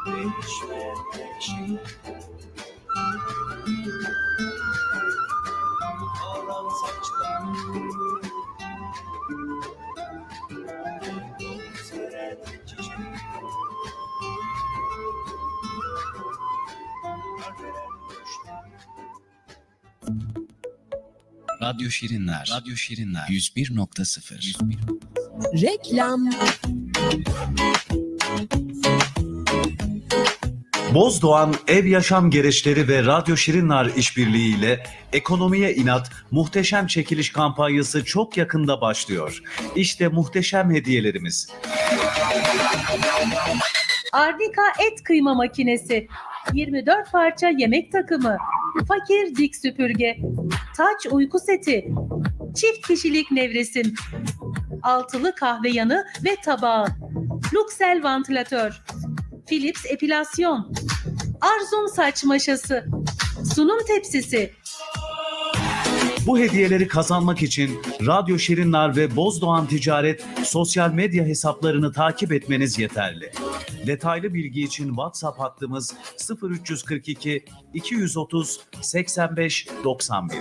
değişmeyen tek şey. Ağlan saçlarım, seren çiçek. Radyo Şirinler. Radyo Şirinler 101.0. Reklam. Bozdoğan Ev Yaşam Gereçleri ve Radyo Şirinler işbirliğiyle Ekonomiye İnat muhteşem çekiliş kampanyası çok yakında başlıyor. İşte muhteşem hediyelerimiz. Ardika et kıyma makinesi, 24 parça yemek takımı, fakir dik süpürge, taç uyku seti, çift kişilik nevresim, altılı kahve yanı ve tabağı, Luxel vantilatör, Philips epilasyon, Arzum saç maşası, sunum tepsisi. Bu hediyeleri kazanmak için Radyo Şirinler ve Bozdoğan Ticaret sosyal medya hesaplarını takip etmeniz yeterli. Detaylı bilgi için WhatsApp hattımız 0342 230 85 91.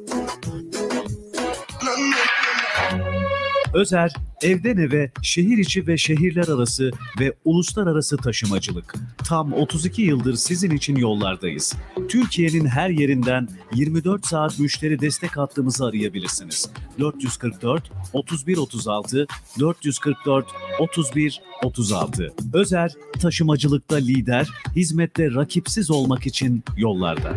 Özer, evden eve, şehir içi ve şehirler arası ve uluslararası taşımacılık. Tam 32 yıldır sizin için yollardayız. Türkiye'nin her yerinden 24 saat müşteri destek hattımızı arayabilirsiniz. 444 31 36 444 31 36. Özer, taşımacılıkta lider, hizmette rakipsiz olmak için yollarda.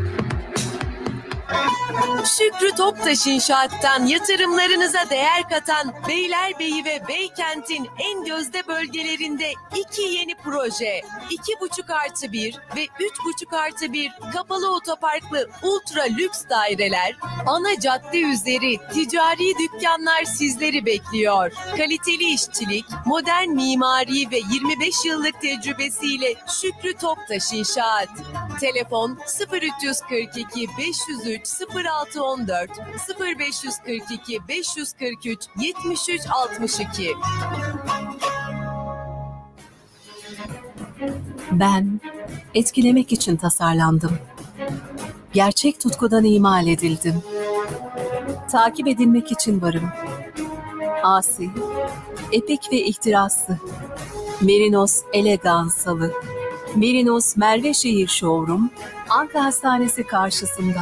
Şükrü Toptaş İnşaat'tan yatırımlarınıza değer katan Beylerbeyi ve Beykent'in en gözde bölgelerinde 2 yeni proje, 2,5+1 ve 3,5+1 kapalı otoparklı ultra lüks daireler, ana cadde üzeri ticari dükkanlar sizleri bekliyor. Kaliteli işçilik, modern mimari ve 25 yıllık tecrübesiyle Şükrü Toptaş İnşaat. Telefon 0342 503 0614 0542 543 73 62. Ben etkilemek için tasarlandım. Gerçek tutkudan imal edildim. Takip edilmek için varım. Asi, epik ve ihtiraslı. Merinos elegansalı. Merinos Merveşehir Showroom, Anka Hastanesi karşısında.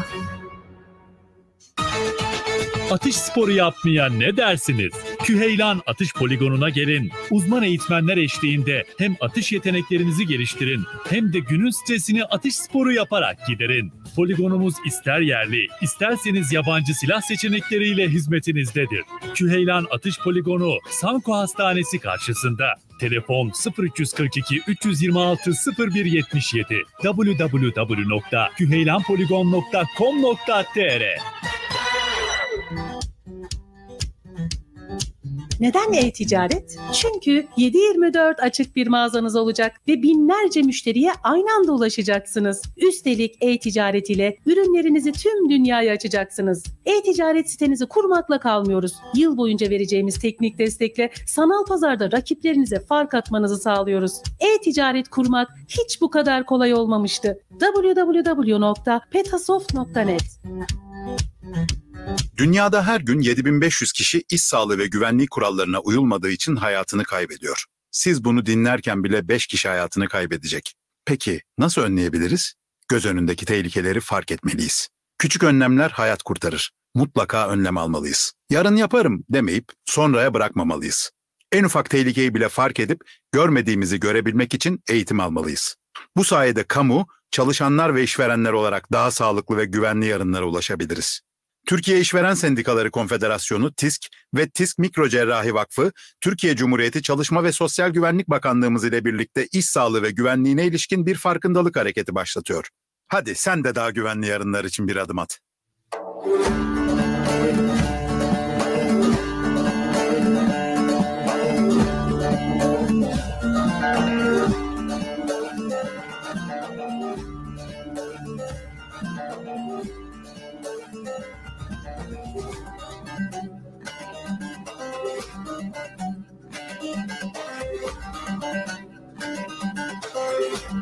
Atış sporu yapmaya ne dersiniz? Küheylan Atış Poligonu'na gelin. Uzman eğitmenler eşliğinde hem atış yeteneklerinizi geliştirin hem de günün stresini atış sporu yaparak giderin. Poligonumuz ister yerli, isterseniz yabancı silah seçenekleriyle hizmetinizdedir. Küheylan Atış Poligonu, Sanko Hastanesi karşısında. Telefon 0342 326 0177 www.küheylanpoligon.com.tr. Neden e-ticaret? Çünkü 7/24 açık bir mağazanız olacak ve binlerce müşteriye aynı anda ulaşacaksınız. Üstelik e-ticaret ile ürünlerinizi tüm dünyaya açacaksınız. E-ticaret sitenizi kurmakla kalmıyoruz. Yıl boyunca vereceğimiz teknik destekle sanal pazarda rakiplerinize fark atmanızı sağlıyoruz. E-ticaret kurmak hiç bu kadar kolay olmamıştı. www.petasoft.net. Dünyada her gün 7500 kişi iş sağlığı ve güvenliği kurallarına uyulmadığı için hayatını kaybediyor. Siz bunu dinlerken bile 5 kişi hayatını kaybedecek. Peki nasıl önleyebiliriz? Göz önündeki tehlikeleri fark etmeliyiz. Küçük önlemler hayat kurtarır. Mutlaka önlem almalıyız. Yarın yaparım demeyip sonraya bırakmamalıyız. En ufak tehlikeyi bile fark edip görmediğimizi görebilmek için eğitim almalıyız. Bu sayede kamu, çalışanlar ve işverenler olarak daha sağlıklı ve güvenli yarınlara ulaşabiliriz. Türkiye İşveren Sendikaları Konfederasyonu TİSK ve TİSK Mikrocerrahi Vakfı, Türkiye Cumhuriyeti Çalışma ve Sosyal Güvenlik Bakanlığımız ile birlikte iş sağlığı ve güvenliğine ilişkin bir farkındalık hareketi başlatıyor. Hadi sen de daha güvenli yarınlar için bir adım at.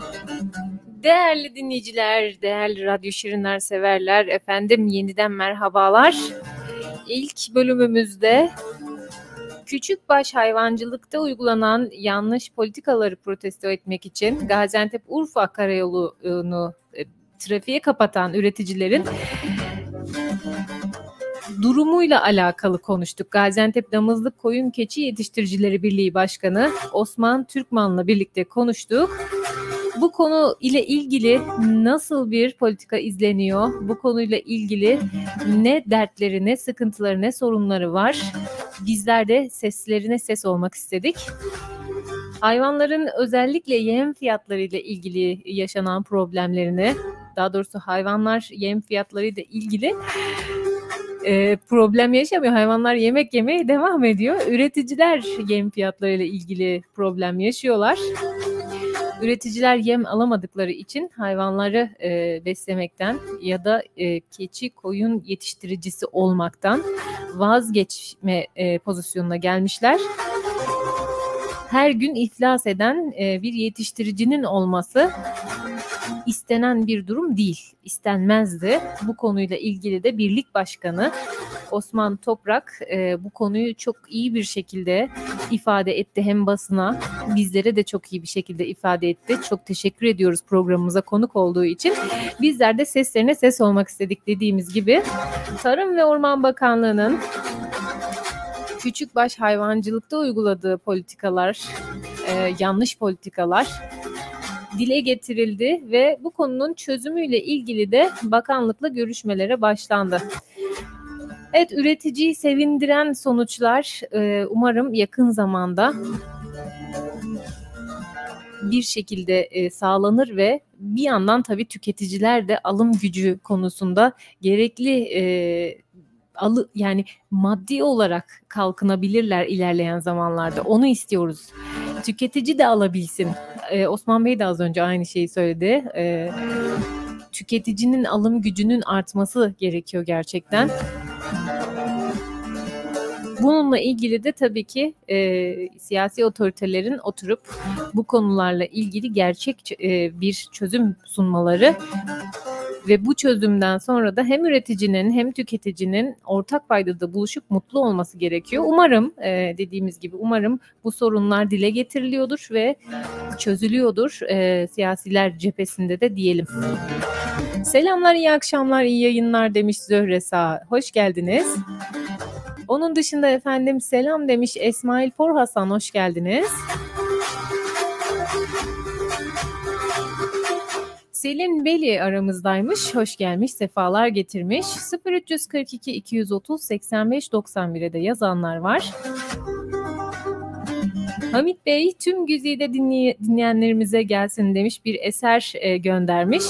Değerli dinleyiciler, değerli Radyo Şirinler severler, efendim yeniden merhabalar. İlk bölümümüzde küçükbaş hayvancılıkta uygulanan yanlış politikaları protesto etmek için Gaziantep-Urfa karayolunu trafiğe kapatan üreticilerin durumuyla alakalı konuştuk. Gaziantep Damızlık Koyun Keçi Yetiştiricileri Birliği Başkanı Osman Türkman'la birlikte konuştuk. Bu konu ile ilgili nasıl bir politika izleniyor? Bu konuyla ilgili ne dertleri, ne sıkıntıları, ne sorunları var? Bizler de seslerine ses olmak istedik. Hayvanların özellikle yem fiyatları ile ilgili yaşanan problemlerini, daha doğrusu hayvanlar yem fiyatları ile ilgili problem yaşamıyor. Hayvanlar yemek yemeye devam ediyor. Üreticiler yem fiyatları ile ilgili problem yaşıyorlar. Üreticiler yem alamadıkları için hayvanları beslemekten ya da keçi koyun yetiştiricisi olmaktan vazgeçme pozisyonuna gelmişler. Her gün iflas eden bir yetiştiricinin olması istenen bir durum değil, istenmezdi. Bu konuyla ilgili de Birlik Başkanı Osman Toprak bu konuyu çok iyi bir şekilde ifade etti. Hem basına, bizlere de çok iyi bir şekilde ifade etti. Çok teşekkür ediyoruz programımıza konuk olduğu için. Bizler de seslerine ses olmak istedik dediğimiz gibi. Tarım ve Orman Bakanlığı'nın küçükbaş hayvancılıkta uyguladığı politikalar, yanlış politikalar dile getirildi ve bu konunun çözümüyle ilgili de bakanlıkla görüşmelere başlandı. Evet, üreticiyi sevindiren sonuçlar umarım yakın zamanda bir şekilde sağlanır ve bir yandan tabii tüketiciler de alım gücü konusunda gerekli yani maddi olarak kalkınabilirler ilerleyen zamanlarda. Onu istiyoruz. Tüketici de alabilsin. Osman Bey de az önce aynı şeyi söyledi. Tüketicinin alım gücünün artması gerekiyor gerçekten. Bununla ilgili de tabii ki siyasi otoritelerin oturup bu konularla ilgili gerçek bir çözüm sunmaları ve bu çözümden sonra da hem üreticinin hem tüketicinin ortak paydada buluşup mutlu olması gerekiyor. Umarım dediğimiz gibi umarım bu sorunlar dile getiriliyordur ve çözülüyordur siyasiler cephesinde de diyelim. Selamlar, iyi akşamlar, iyi yayınlar demiş Zöhre Sağ. Hoş geldiniz. Onun dışında efendim selam demiş Esmail Por Hasan, hoş geldiniz. Selin Beli aramızdaymış, hoş gelmiş, sefalar getirmiş. 0342 230 85 91'e de yazanlar var. Hamit Bey tüm güzide dinleyenlerimize gelsin demiş, bir eser göndermiş.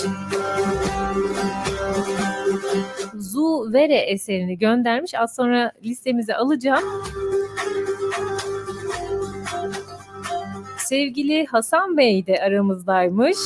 Zu Vere eserini göndermiş. Az sonra listemize alacağım. Sevgili Hasan Bey de aramızdaymış.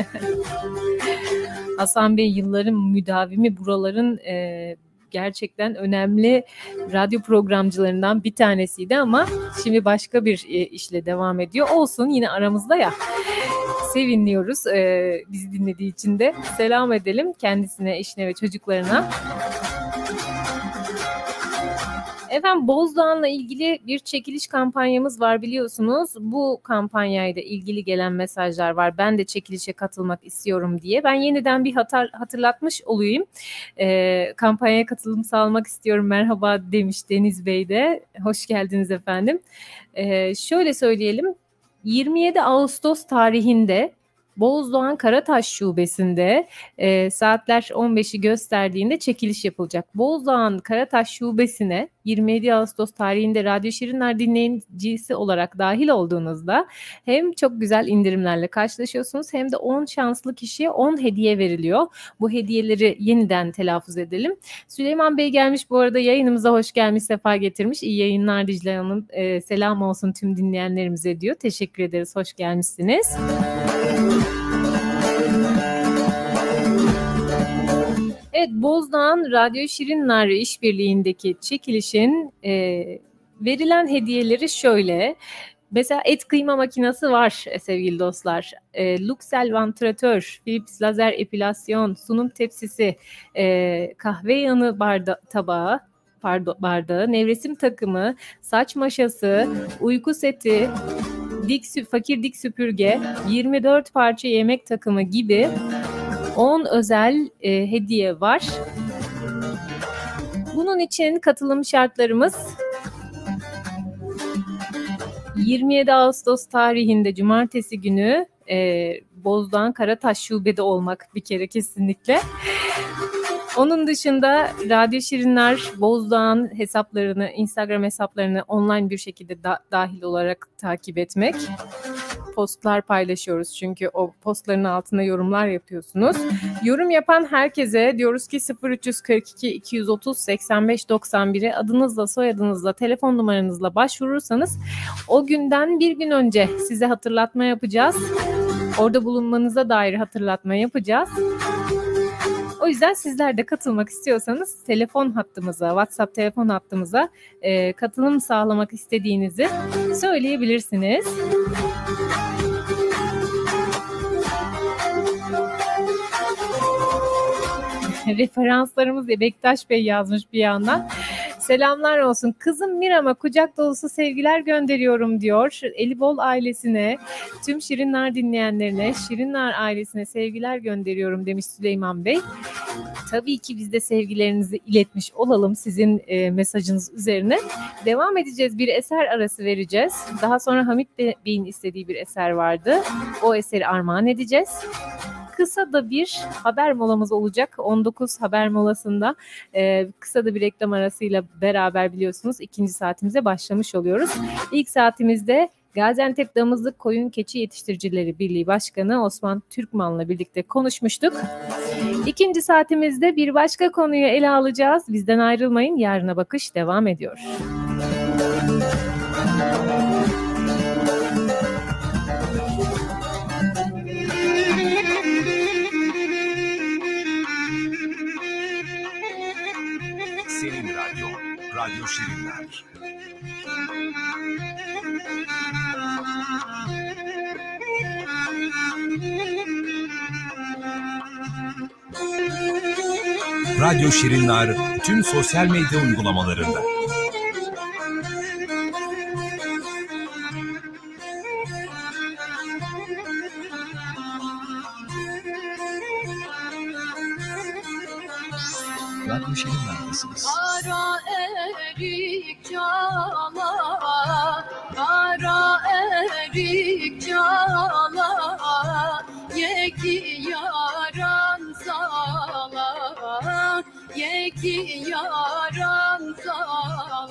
Hasan Bey yılların müdavimi, buraların gerçekten önemli radyo programcılarından bir tanesiydi ama şimdi başka bir işle devam ediyor. Olsun, yine aramızda ya. Seviniyoruz bizi dinlediği için de. Selam edelim kendisine, eşine ve çocuklarına. Efendim, Bozdoğan'la ilgili bir çekiliş kampanyamız var biliyorsunuz. Bu kampanyayla ilgili gelen mesajlar var. Ben de çekilişe katılmak istiyorum diye. Ben yeniden bir hatırlatmış olayım. Kampanyaya katılım sağlamak istiyorum. Merhaba demiş Deniz Bey de. Hoş geldiniz efendim. Şöyle söyleyelim. 27 Ağustos tarihinde Bozdoğan Karataş Şubesi'nde saatler 15'i gösterdiğinde çekiliş yapılacak. Bozdoğan Karataş Şubesi'ne 27 Ağustos tarihinde Radyo Şirinler dinleyicisi olarak dahil olduğunuzda hem çok güzel indirimlerle karşılaşıyorsunuz hem de 10 şanslı kişiye 10 hediye veriliyor. Bu hediyeleri yeniden telaffuz edelim. Süleyman Bey gelmiş bu arada, yayınımıza hoş gelmiş, sefa getirmiş. İyi yayınlar Dicle Hanım. Selam olsun tüm dinleyenlerimize diyor. Teşekkür ederiz, hoş gelmişsiniz. Evet, Bozdoğan Radyo Şirinler işbirliğindeki çekilişin verilen hediyeleri şöyle. Mesela et kıyma makinesi var sevgili dostlar. Luxel vantilatör, Philips lazer epilasyon, sunum tepsisi, kahve yanı bardağı, nevresim takımı, saç maşası, uyku seti, fakir dik süpürge, 24 parça yemek takımı gibi 10 özel hediye var. Bunun için katılım şartlarımız 27 Ağustos tarihinde Cumartesi günü Bozdoğan Karataş Şube'de olmak bir kere kesinlikle. Onun dışında Radyo Şirinler Bozdoğan hesaplarını, Instagram hesaplarını online bir şekilde dahil olarak takip etmek. Postlar paylaşıyoruz çünkü o postların altına yorumlar yapıyorsunuz. Yorum yapan herkese diyoruz ki 0342 230 85 91'e adınızla, soyadınızla, telefon numaranızla başvurursanız o günden bir gün önce size hatırlatma yapacağız. Orada bulunmanıza dair hatırlatma yapacağız. O yüzden sizler de katılmak istiyorsanız telefon hattımıza, WhatsApp telefon hattımıza katılım sağlamak istediğinizi söyleyebilirsiniz. Referanslarımız Bektaş Bey yazmış bir yandan. Selamlar olsun. Kızım Miram'a kucak dolusu sevgiler gönderiyorum diyor. Elibol ailesine, tüm Şirinler dinleyenlerine, Şirinler ailesine sevgiler gönderiyorum demiş Süleyman Bey. Tabii ki biz de sevgilerinizi iletmiş olalım sizin mesajınız üzerine. Devam edeceğiz. Bir eser arası vereceğiz. Daha sonra Hamit Bey'in istediği bir eser vardı. O eseri armağan edeceğiz. Kısa da bir haber molamız olacak. 19 haber molasında kısa da bir reklam arasıyla beraber biliyorsunuz 2. saatimize başlamış oluyoruz. İlk saatimizde Gaziantep Damızlık Koyun Keçi Yetiştiricileri Birliği Başkanı Osman Türkman'la birlikte konuşmuştuk. 2. saatimizde bir başka konuyu ele alacağız. Bizden ayrılmayın. Yarına bakış devam ediyor. Senin radyo, Radyo Şirinler. Radyo Şirinler tüm sosyal medya uygulamalarında. Radyo Şirinler'desiniz. Kara erik çala, kara erik çala, yeki yaran sala, yeki yaran sala.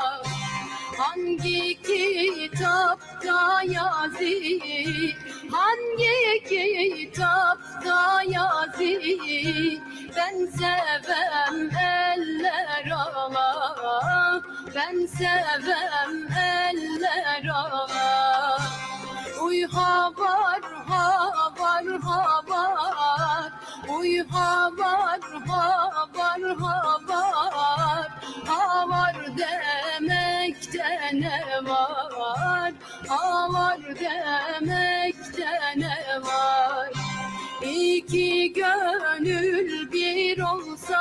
Hangi kitapta yazı, hangi kitapta yazı, ben sevem eller ala, ben sevem eller ala. Uy havar, havar, havar, uy havar, havar, havar, havar demekte ne var, havar demekte ne var. İki gönül bir olsa,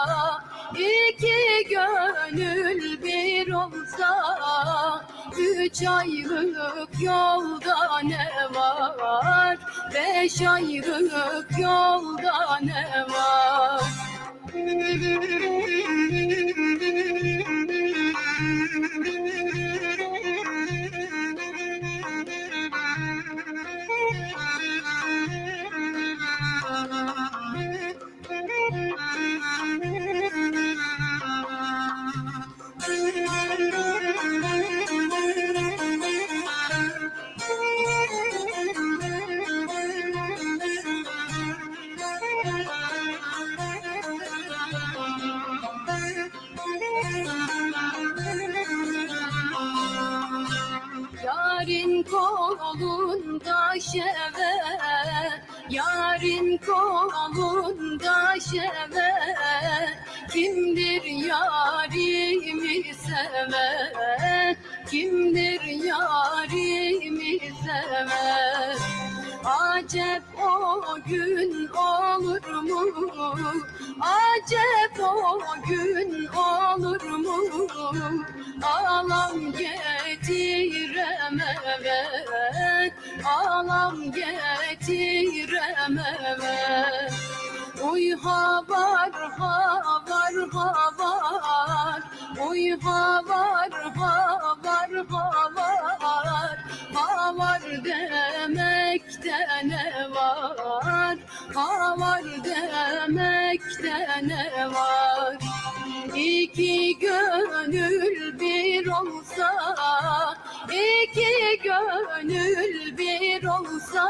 iki gönül bir olsa, üç ayrılık yolda ne var, beş ayrılık yolda ne var. Yarın kolunda şeve, yarın kolunda şeve, kimdir yarimi seven, kimdir yarimi sever? Acep o gün olur mu? Acep o gün olur mu? Ağlam getirem eve, ağlam getirem eve. Uy havar, havar, havar, uy havar, havar, havar, havar demekte ne var, havar demekte ne var? İki gönül bir olsa, iki gönül bir olsa,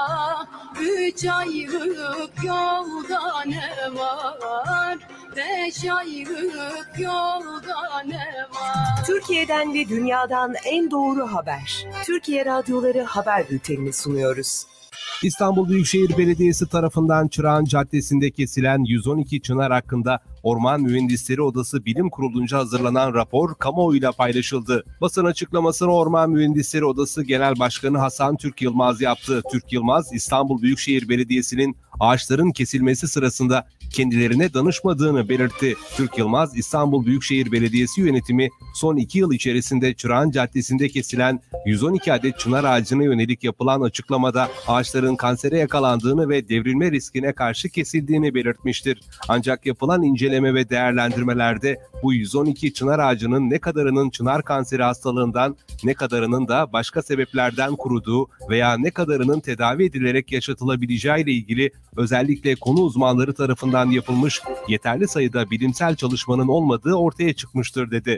üç aylık yolda ne var, beş aylık yolda ne var? Türkiye'den ve dünyadan en doğru haber. Türkiye Radyoları Haber Bülteni'ni sunuyoruz. İstanbul Büyükşehir Belediyesi tarafından Çırağan Caddesi'nde kesilen 112 çınar hakkında Orman Mühendisleri Odası Bilim Kurulu'nca hazırlanan rapor kamuoyuyla paylaşıldı. Basın açıklamasını Orman Mühendisleri Odası Genel Başkanı Hasan Türk Yılmaz yaptı. Türk Yılmaz, İstanbul Büyükşehir Belediyesi'nin ağaçların kesilmesi sırasında kendilerine danışmadığını belirtti. Türk Yılmaz, İstanbul Büyükşehir Belediyesi yönetimi son 2 yıl içerisinde Çırağan Caddesi'nde kesilen 112 adet çınar ağacına yönelik yapılan açıklamada ağaçların kansere yakalandığını ve devrilme riskine karşı kesildiğini belirtmiştir. Ancak yapılan inceleme ve değerlendirmelerde bu 112 çınar ağacının ne kadarının çınar kanseri hastalığından, ne kadarının da başka sebeplerden kuruduğu veya ne kadarının tedavi edilerek yaşatılabileceği ile ilgili özellikle konu uzmanları tarafından yapılmış yeterli sayıda bilimsel çalışmanın olmadığı ortaya çıkmıştır dedi.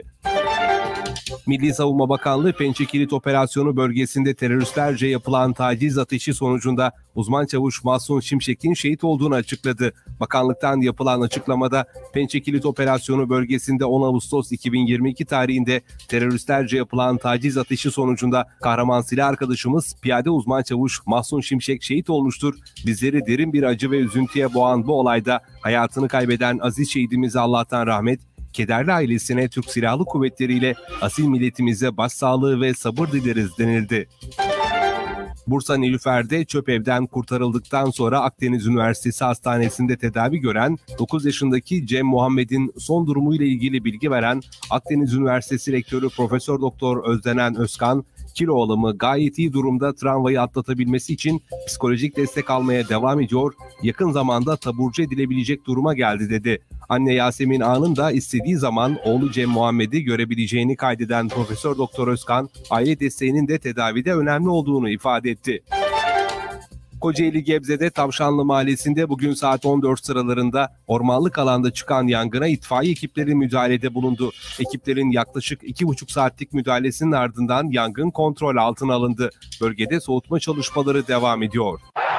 Milli Savunma Bakanlığı Pençekilit Operasyonu bölgesinde teröristlerce yapılan taciz ateşi sonucunda uzman çavuş Mahsun Şimşek'in şehit olduğunu açıkladı. Bakanlıktan yapılan açıklamada Pençekilit Operasyonu bölgesinde 10 Ağustos 2022 tarihinde teröristlerce yapılan taciz ateşi sonucunda kahraman silah arkadaşımız piyade uzman çavuş Mahsun Şimşek şehit olmuştur. Bizleri derin bir acı ve üzüntüye boğan bu olayda hayatını kaybeden aziz şehidimize Allah'tan rahmet, kederli ailesine, Türk Silahlı Kuvvetleri ile asil milletimize başsağlığı ve sabır dileriz denildi. Bursa Nilüfer'de çöp evden kurtarıldıktan sonra Akdeniz Üniversitesi Hastanesi'nde tedavi gören 9 yaşındaki Cem Muhammed'in son durumuyla ilgili bilgi veren Akdeniz Üniversitesi Rektörü Profesör Doktor Özdenen Özkan, kilo alımı gayet iyi durumda, travmayı atlatabilmesi için psikolojik destek almaya devam ediyor, yakın zamanda taburcu edilebilecek duruma geldi dedi. Anne Yasemin Ağa'nın da istediği zaman oğlu Cem Muhammed'i görebileceğini kaydeden Profesör Doktor Özkan, aile desteğinin de tedavide önemli olduğunu ifade etti. Kocaeli Gebze'de Tavşanlı Mahallesi'nde bugün saat 14 sıralarında ormanlık alanda çıkan yangına itfaiye ekipleri müdahalede bulundu. Ekiplerin yaklaşık 2,5 saatlik müdahalesinin ardından yangın kontrol altına alındı. Bölgede soğutma çalışmaları devam ediyor.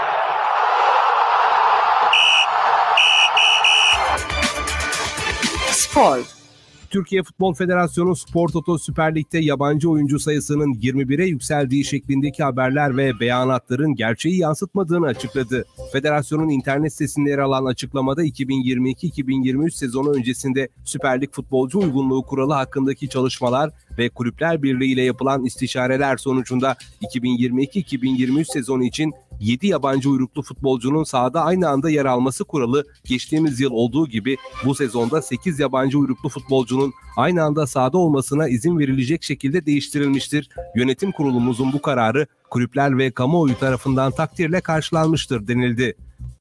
Spor. Türkiye Futbol Federasyonu Spor Toto Süper Lig'de yabancı oyuncu sayısının 21'e yükseldiği şeklindeki haberler ve beyanatların gerçeği yansıtmadığını açıkladı. Federasyonun internet sitesinde yer alan açıklamada 2022-2023 sezonu öncesinde Süper Lig futbolcu uygunluğu kuralı hakkındaki çalışmalar ve Kulüpler Birliği ile yapılan istişareler sonucunda 2022-2023 sezonu için 7 yabancı uyruklu futbolcunun sahada aynı anda yer alması kuralı geçtiğimiz yıl olduğu gibi bu sezonda 8 yabancı uyruklu futbolcunun aynı anda sahada olmasına izin verilecek şekilde değiştirilmiştir. Yönetim kurulumuzun bu kararı kulüpler ve kamuoyu tarafından takdirle karşılanmıştır denildi.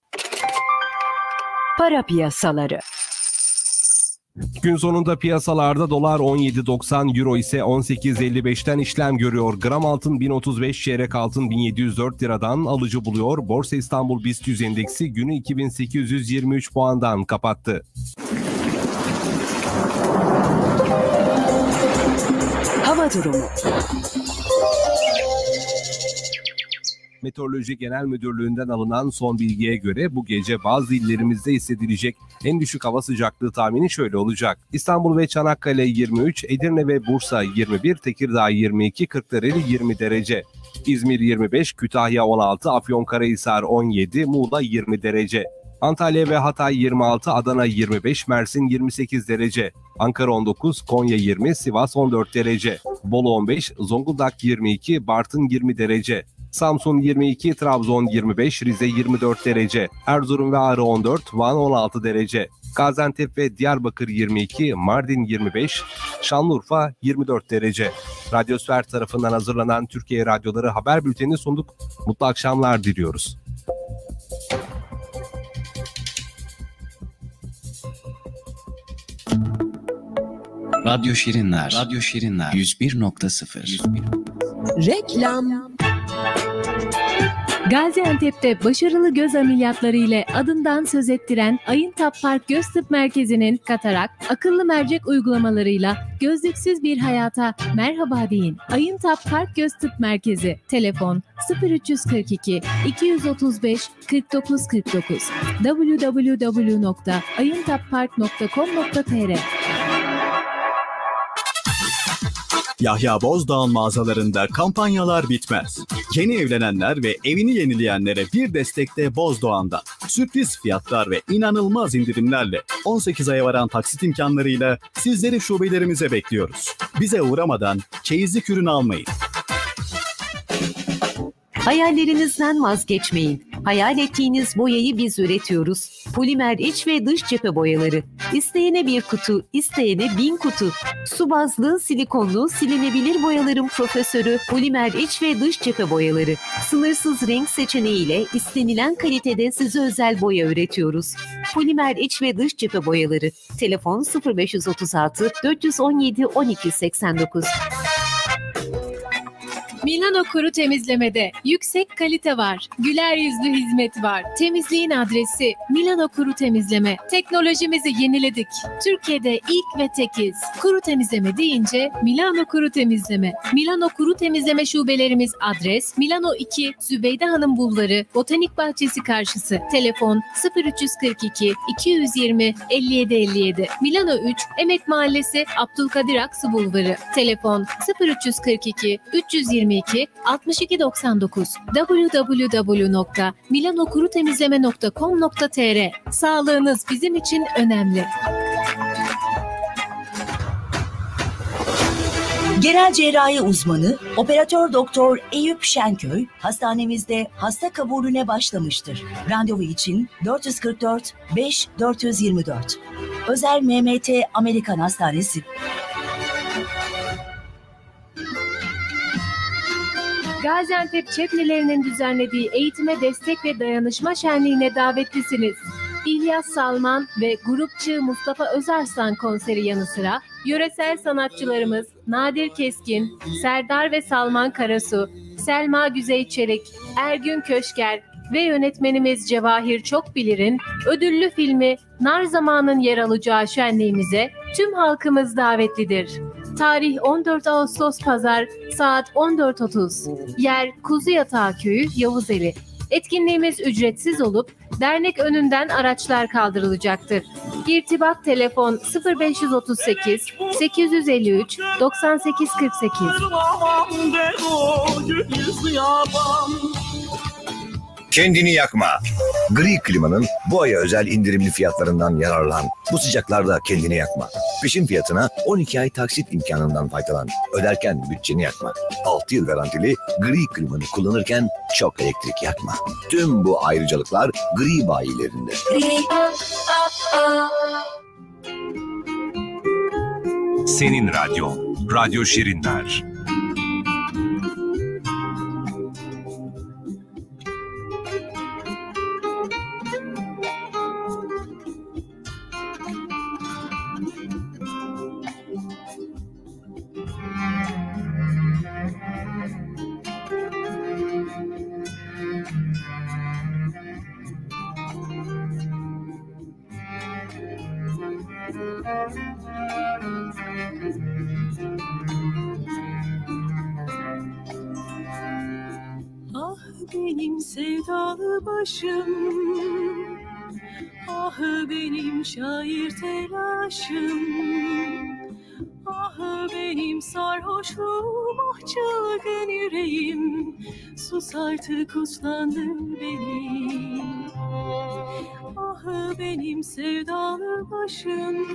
Para piyasaları. Gün sonunda piyasalarda dolar 17.90, euro ise 18.55'ten işlem görüyor. Gram altın 1035, çeyrek altın 1704 liradan alıcı buluyor. Borsa İstanbul BIST 100 endeksi günü 2823 puandan kapattı. Hava durumu. Meteoroloji Genel Müdürlüğü'nden alınan son bilgiye göre bu gece bazı illerimizde hissedilecek en düşük hava sıcaklığı tahmini şöyle olacak. İstanbul ve Çanakkale 23, Edirne ve Bursa 21, Tekirdağ 22, Kırklareli 20 derece. İzmir 25, Kütahya 16, Afyonkarahisar 17, Muğla 20 derece. Antalya ve Hatay 26, Adana 25, Mersin 28 derece. Ankara 19, Konya 20, Sivas 14 derece. Bolu 15, Zonguldak 22, Bartın 20 derece. Samsun 22, Trabzon 25, Rize 24 derece. Erzurum ve Ağrı 14, Van 16 derece. Gaziantep ve Diyarbakır 22, Mardin 25, Şanlıurfa 24 derece. Radyosfer tarafından hazırlanan Türkiye Radyoları haber bültenini sunduk. Mutlu akşamlar diliyoruz. Radyo Şirinler. Radyo Şirinler 101.0. Reklam. Gaziantep'te başarılı göz ameliyatları ile adından söz ettiren Ayıntap Park Göz Tıp Merkezi'nin katarak akıllı mercek uygulamalarıyla gözlüksüz bir hayata merhaba deyin. Ayıntap Park Göz Tıp Merkezi. Telefon 0342 235 4949 www.ayıntappark.com.tr. Yahya Bozdağ'ın mağazalarında kampanyalar bitmez. Yeni evlenenler ve evini yenileyenlere bir destekte Bozdoğan'da. Sürpriz fiyatlar ve inanılmaz indirimlerle 18 aya varan taksit imkanlarıyla sizleri şubelerimize bekliyoruz. Bize uğramadan çeyizlik ürün almayın. Hayallerinizden vazgeçmeyin. Hayal ettiğiniz boyayı biz üretiyoruz. Polimer iç ve dış cephe boyaları. İsteyene bir kutu, isteyene 1000 kutu. Su bazlı, silikonlu, silinebilir boyaların profesörü Polimer iç ve dış cephe boyaları. Sınırsız renk seçeneğiyle istenilen kalitede size özel boya üretiyoruz. Polimer iç ve dış cephe boyaları. Telefon 0536 417 1289. Milano Kuru Temizleme'de yüksek kalite var. Güler yüzlü hizmet var. Temizliğin adresi Milano Kuru Temizleme. Teknolojimizi yeniledik. Türkiye'de ilk ve tekiz. Kuru temizleme deyince Milano Kuru Temizleme. Milano Kuru Temizleme şubelerimiz adres Milano 2 Zübeyde Hanım Bulvarı Botanik Bahçesi karşısı. Telefon 0342 220 57 57. Milano 3 Emek Mahallesi Abdülkadir Aksu Bulvarı. Telefon 0342 320 6299 www.milanokurutemizleme.com.tr. Sağlığınız bizim için önemli. Genel cerrahi uzmanı Operatör Doktor Eyüp Şenköy hastanemizde hasta kabulüne başlamıştır. Randevu için 444 5 424. Özel MMT Amerikan Hastanesi. Gaziantep Çetlilerinin düzenlediği eğitime destek ve dayanışma şenliğine davetlisiniz. İlyas Salman ve grupçı Mustafa Özarslan konseri yanı sıra yöresel sanatçılarımız Nadir Keskin, Serdar ve Salman Karasu, Selma Güzey Çelik, Ergün Köşker ve yönetmenimiz Cevahir Çokbilir'in ödüllü filmi Nar Zaman'ın yer alacağı şenliğimize tüm halkımız davetlidir. Tarih 14 Ağustos Pazar saat 14.30. Yer Kuzu Yatağı Köyü, Yavuzeli. Etkinliğimiz ücretsiz olup dernek önünden araçlar kaldırılacaktır. İrtibat telefon 0538 853 9848. Kendini yakma. Gri Klima'nın bu aya özel indirimli fiyatlarından yararlan. Bu sıcaklarda kendini yakma. Peşin fiyatına 12 ay taksit imkanından faydalan. Öderken bütçeni yakma. 6 yıl garantili Gri Klima'nı kullanırken çok elektrik yakma. Tüm bu ayrıcalıklar Gri bayilerinde. Senin radyo, Radyo Şirinler. Ah benim sevdalı başım, ah benim şair telaşım, ah benim sarhoşluğum, ah çılgın yüreğim, sus artık uslandım benim. Ah benim sevdalı başım,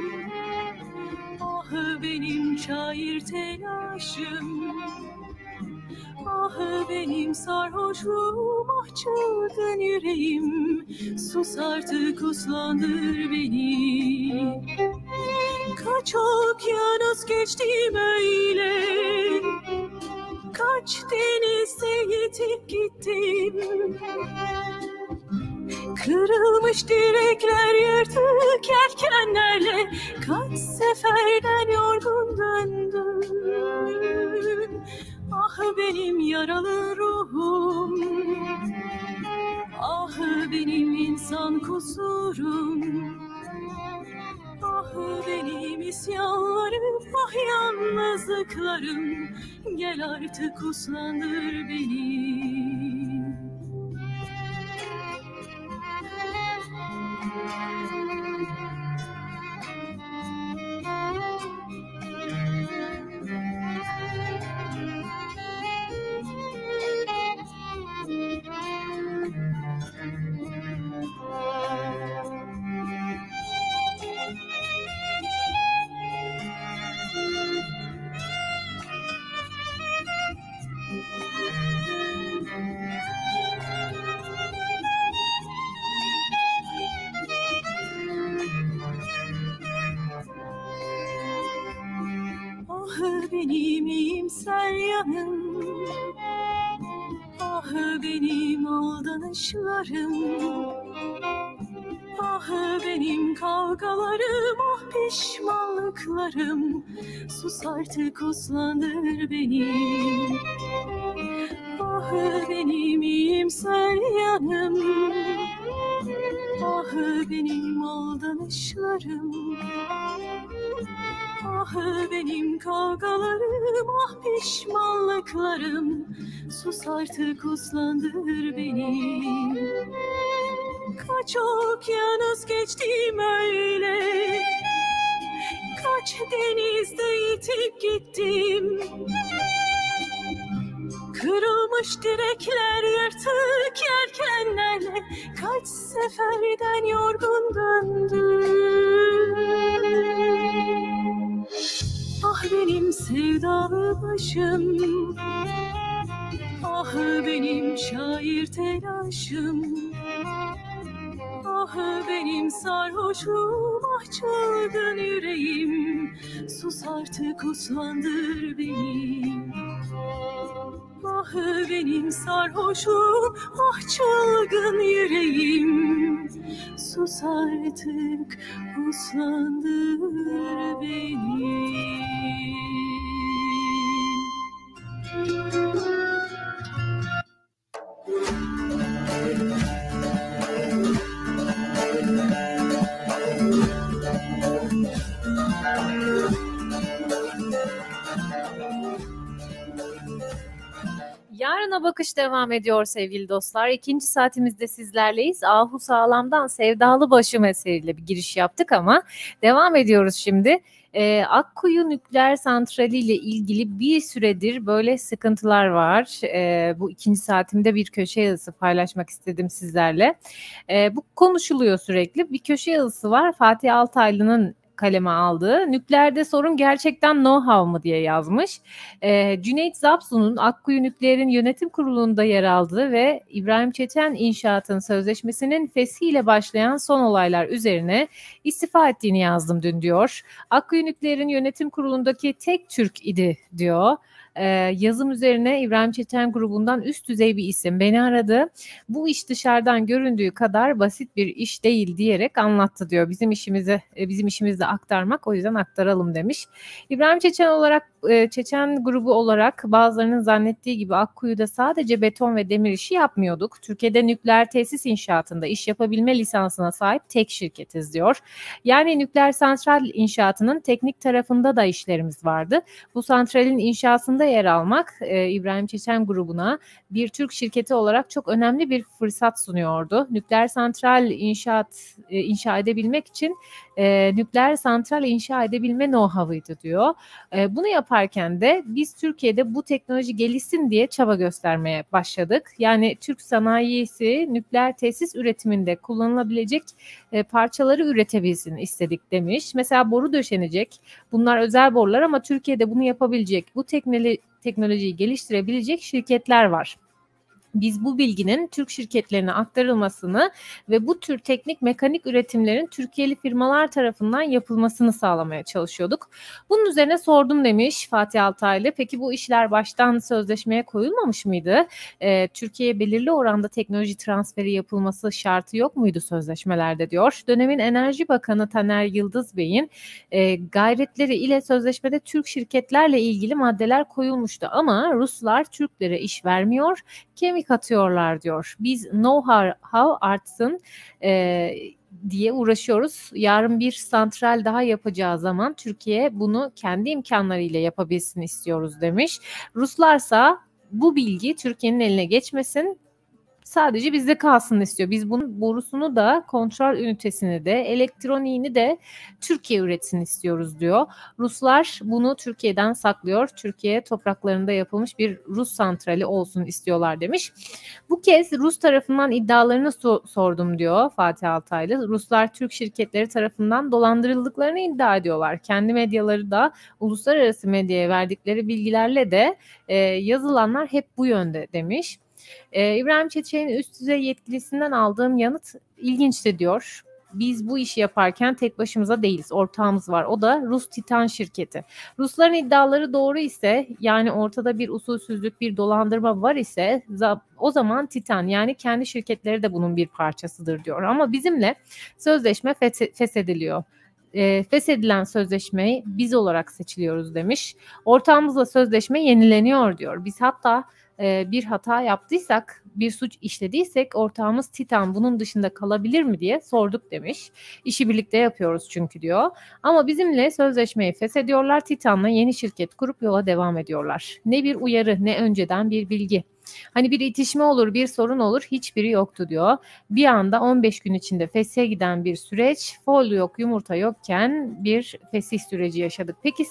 ah benim şair telaşım, ah benim sarhoşluğum, ah çılgın yüreğim, sus artık uslandır beni. Kaç okyanus geçtim öyle, kaç denizde yitip gittim. Kırılmış direkler, yırtık yelkenlerle kaç seferden yorgun döndüm. Ah benim yaralı ruhum, ah benim insan kusurum, ah benim isyanlarım, ah yalnızlıklarım, gel artık uslandır beni. Benim iyimser yanım, ah benim aldanışlarım, ah benim kavgalarım, ah pişmanlıklarım, sus artık uslandır beni. Ah benim iyimser yanım, ah benim aldanışlarım, ah benim kavgalarım, ah pişmanlıklarım, sus artık uslandır beni. Kaç okyanus geçtim öyle, kaç denizde yitip gittim. Kırılmış direkler, yırtık yelkenlerle kaç seferden yorgun döndüm. Ah benim sevdalı başım, ah benim şair telaşım, ah benim sarhoşluğum, ah çılgın yüreğim, sus artık uslandır beni. Ah benim sarhoşluğum, ah çılgın yüreğim, sus artık uslandır beni. Yarına bakış devam ediyor sevgili dostlar. İkinci saatimizde sizlerleyiz. Ahu Sağlam'dan Sevdalı Başım eseriyle bir giriş yaptık ama devam ediyoruz şimdi. Akkuyu Nükleer Santrali ile ilgili bir süredir böyle sıkıntılar var. Bu ikinci saatimde bir köşe yazısı paylaşmak istedim sizlerle. Bu konuşuluyor sürekli. Bir köşe yazısı var. Fatih Altaylı'nın kaleme aldığı. Nükleerde sorun gerçekten know-how mı diye yazmış. Cüneyt Zapsun'un Akkuyu Nükleer'in yönetim kurulunda yer aldığı ve İbrahim Çeten İnşaat'ın sözleşmesinin feshiyle başlayan son olaylar üzerine istifa ettiğini yazdım dün diyor. Akkuyu Nükleer'in yönetim kurulundaki tek Türk idi diyor. Yazım üzerine İbrahim Çeten grubundan üst düzey bir isim beni aradı. Bu iş dışarıdan göründüğü kadar basit bir iş değil diyerek anlattı diyor. Bizim işimizde aktarmak, o yüzden aktaralım demiş. İbrahim Çeten grubu olarak bazılarının zannettiği gibi Akkuyu'da sadece beton ve demir işi yapmıyorduk. Türkiye'de nükleer tesis inşaatında iş yapabilme lisansına sahip tek şirketiz diyor. Yani nükleer santral inşaatının teknik tarafında da işlerimiz vardı. Bu santralin inşasında yer almak İbrahim Çeten grubuna bir Türk şirketi olarak çok önemli bir fırsat sunuyordu. Nükleer santral inşa edebilmek için nükleer santral inşa edebilme know-how'ıydı diyor. Bunu yapan yaparken de biz Türkiye'de bu teknoloji gelişsin diye çaba göstermeye başladık. Yani Türk sanayisi nükleer tesis üretiminde kullanılabilecek parçaları üretebilsin istedik demiş. Mesela boru döşenecek. Bunlar özel borular ama Türkiye'de bunu yapabilecek, bu teknolojiyi geliştirebilecek şirketler var. Biz bu bilginin Türk şirketlerine aktarılmasını ve bu tür teknik mekanik üretimlerin Türkiye'li firmalar tarafından yapılmasını sağlamaya çalışıyorduk. Bunun üzerine sordum demiş Fatih Altaylı. Peki bu işler baştan sözleşmeye koyulmamış mıydı? Türkiye'ye belirli oranda teknoloji transferi yapılması şartı yok muydu sözleşmelerde diyor. Dönemin Enerji Bakanı Taner Yıldız Bey'in gayretleri ile sözleşmede Türk şirketlerle ilgili maddeler koyulmuştu ama Ruslar Türklere iş vermiyor, kemik atıyorlar diyor. Biz know-how artsın diye uğraşıyoruz. Yarın bir santral daha yapacağı zaman Türkiye bunu kendi imkanlarıyla yapabilsin istiyoruz demiş. Ruslarsa bu bilgi Türkiye'nin eline geçmesin, sadece bizde kalsın istiyor. Biz bunun borusunu da, kontrol ünitesini de, elektroniğini de Türkiye üretsin istiyoruz diyor. Ruslar bunu Türkiye'den saklıyor. Türkiye topraklarında yapılmış bir Rus santrali olsun istiyorlar demiş. Bu kez Rus tarafından iddialarını sordum diyor Fatih Altaylı. Ruslar Türk şirketleri tarafından dolandırıldıklarını iddia ediyorlar. Kendi medyaları da uluslararası medyaya verdikleri bilgilerle de yazılanlar hep bu yönde demiş. İbrahim Çeçen'in üst düzey yetkilisinden aldığım yanıt ilginçti diyor. Biz bu işi yaparken tek başımıza değiliz. Ortağımız var. O da Rus Titan şirketi. Rusların iddiaları doğru ise, yani ortada bir usulsüzlük, bir dolandırma var ise o zaman Titan, yani kendi şirketleri de bunun bir parçasıdır diyor. Ama bizimle sözleşme feshediliyor. Feshedilen sözleşmeyi biz olarak seçiliyoruz demiş. Ortağımızla sözleşme yenileniyor diyor. Biz hatta bir hata yaptıysak, bir suç işlediysek ortağımız Titan bunun dışında kalabilir mi diye sorduk demiş. İşi birlikte yapıyoruz çünkü diyor. Ama bizimle sözleşmeyi feshediyorlar. Titan'la yeni şirket kurup yola devam ediyorlar. Ne bir uyarı, ne önceden bir bilgi. Hani bir itişme olur, bir sorun olur, hiçbiri yoktu diyor. Bir anda 15 gün içinde feshe giden bir süreç, fol yok, yumurta yokken bir fesih süreci yaşadık. Peki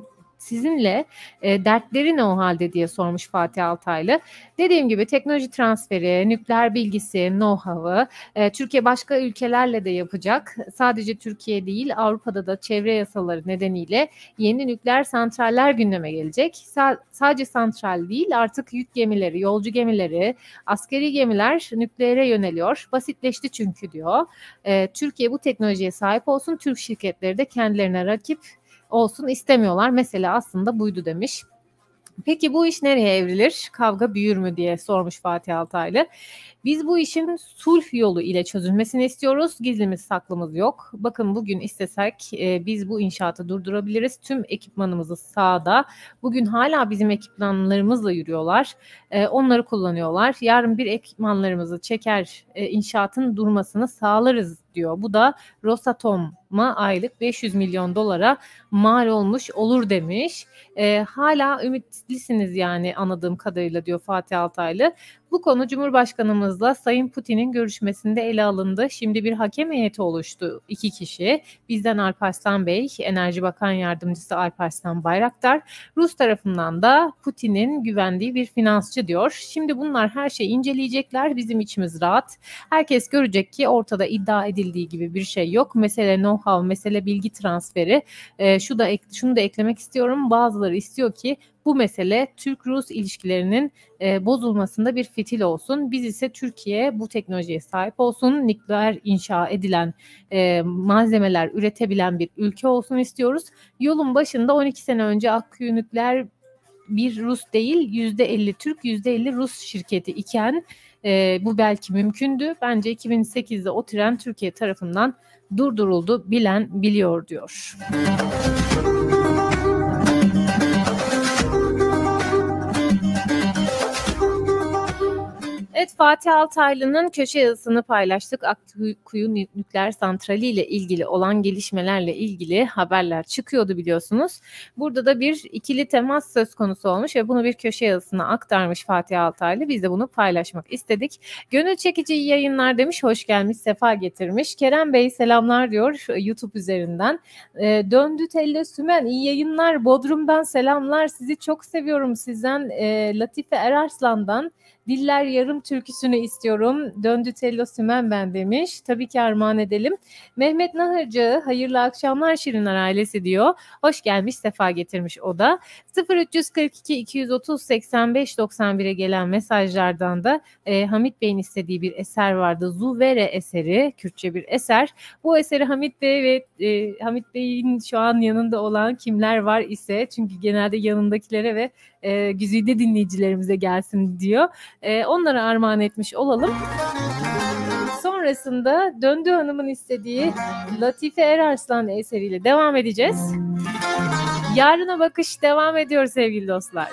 sizinle dertleri ne o halde diye sormuş Fatih Altaylı. Dediğim gibi teknoloji transferi, nükleer bilgisi, know-how'ı Türkiye başka ülkelerle de yapacak. Sadece Türkiye değil, Avrupa'da da çevre yasaları nedeniyle yeni nükleer santraller gündeme gelecek. Sadece santral değil, artık yük gemileri, yolcu gemileri, askeri gemiler nükleere yöneliyor. Basitleşti çünkü diyor. Türkiye bu teknolojiye sahip olsun, Türk şirketleri de kendilerine rakip olsun istemiyorlar. Mesela aslında buydu demiş. Peki bu iş nereye evrilir? Kavga büyür mü diye sormuş Fatih Altaylı. Biz bu işin sulh yolu ile çözülmesini istiyoruz. Gizlimiz saklımız yok. Bakın bugün istesek biz bu inşaatı durdurabiliriz. Tüm ekipmanımızı sahada. Bugün hala bizim ekipmanlarımızla yürüyorlar. Onları kullanıyorlar. Yarın bir ekipmanlarımızı çeker, inşaatın durmasını sağlarız diyor. Bu da Rosatom'a aylık 500 milyon dolara mal olmuş olur demiş. Hala ümitlisiniz yani anladığım kadarıyla diyor Fatih Altaylı. Bu konu Cumhurbaşkanımızla Sayın Putin'in görüşmesinde ele alındı. Şimdi bir hakem heyeti oluştu. 2 kişi. Bizden Alparslan Bey, Enerji Bakan Yardımcısı Alparslan Bayraktar. Rus tarafından da Putin'in güvendiği bir finansçı diyor. Şimdi bunlar her şeyi inceleyecekler. Bizim içimiz rahat. Herkes görecek ki ortada iddia edildiği gibi bir şey yok. Mesele know-how, mesele bilgi transferi. Şunu da eklemek istiyorum. Bazıları istiyor ki bu mesele Türk-Rus ilişkilerinin bozulmasında bir fitil olsun. Biz ise Türkiye bu teknolojiye sahip olsun. Nükleer inşa edilen malzemeler üretebilen bir ülke olsun istiyoruz. Yolun başında 12 sene önce Akkuyu Nükleer bir Rus değil, %50 Türk, %50 Rus şirketi iken bu belki mümkündü. Bence 2008'de o tren Türkiye tarafından durduruldu. Bilen biliyor diyor. Evet Evet, Fatih Altaylı'nın köşe yazısını paylaştık. Akkuyu Nükleer Santrali ile ilgili olan gelişmelerle ilgili haberler çıkıyordu biliyorsunuz. Burada da bir ikili temas söz konusu olmuş ve bunu bir köşe yazısına aktarmış Fatih Altaylı. Biz de bunu paylaşmak istedik. Gönül çekici iyi yayınlar demiş, hoş gelmiş, sefa getirmiş. Kerem Bey selamlar diyor YouTube üzerinden. Döndü Telle Sümen iyi yayınlar, Bodrum'dan selamlar, sizi çok seviyorum. Sizden Latife Erarslan'dan Diller Yarım türküsünü istiyorum. Döndü Tello Sümen ben demiş. Tabii ki armağan edelim. Mehmet Nahırcı hayırlı akşamlar Şirinler ailesi diyor. Hoş gelmiş, sefa getirmiş o da. 0342 230 85 91'e gelen mesajlardan da Hamit Bey'in istediği bir eser vardı. Zuvere eseri, Kürtçe bir eser. Bu eseri Hamit Bey ve Hamit Bey'in şu an yanında olan kimler var ise, çünkü genelde yanındakilere ve güzide dinleyicilerimize gelsin diyor. Onlara armağan etmiş olalım. Sonrasında Döndü Hanım'ın istediği Latife Erarslan eseriyle devam edeceğiz. Yarına bakış devam ediyor sevgili dostlar.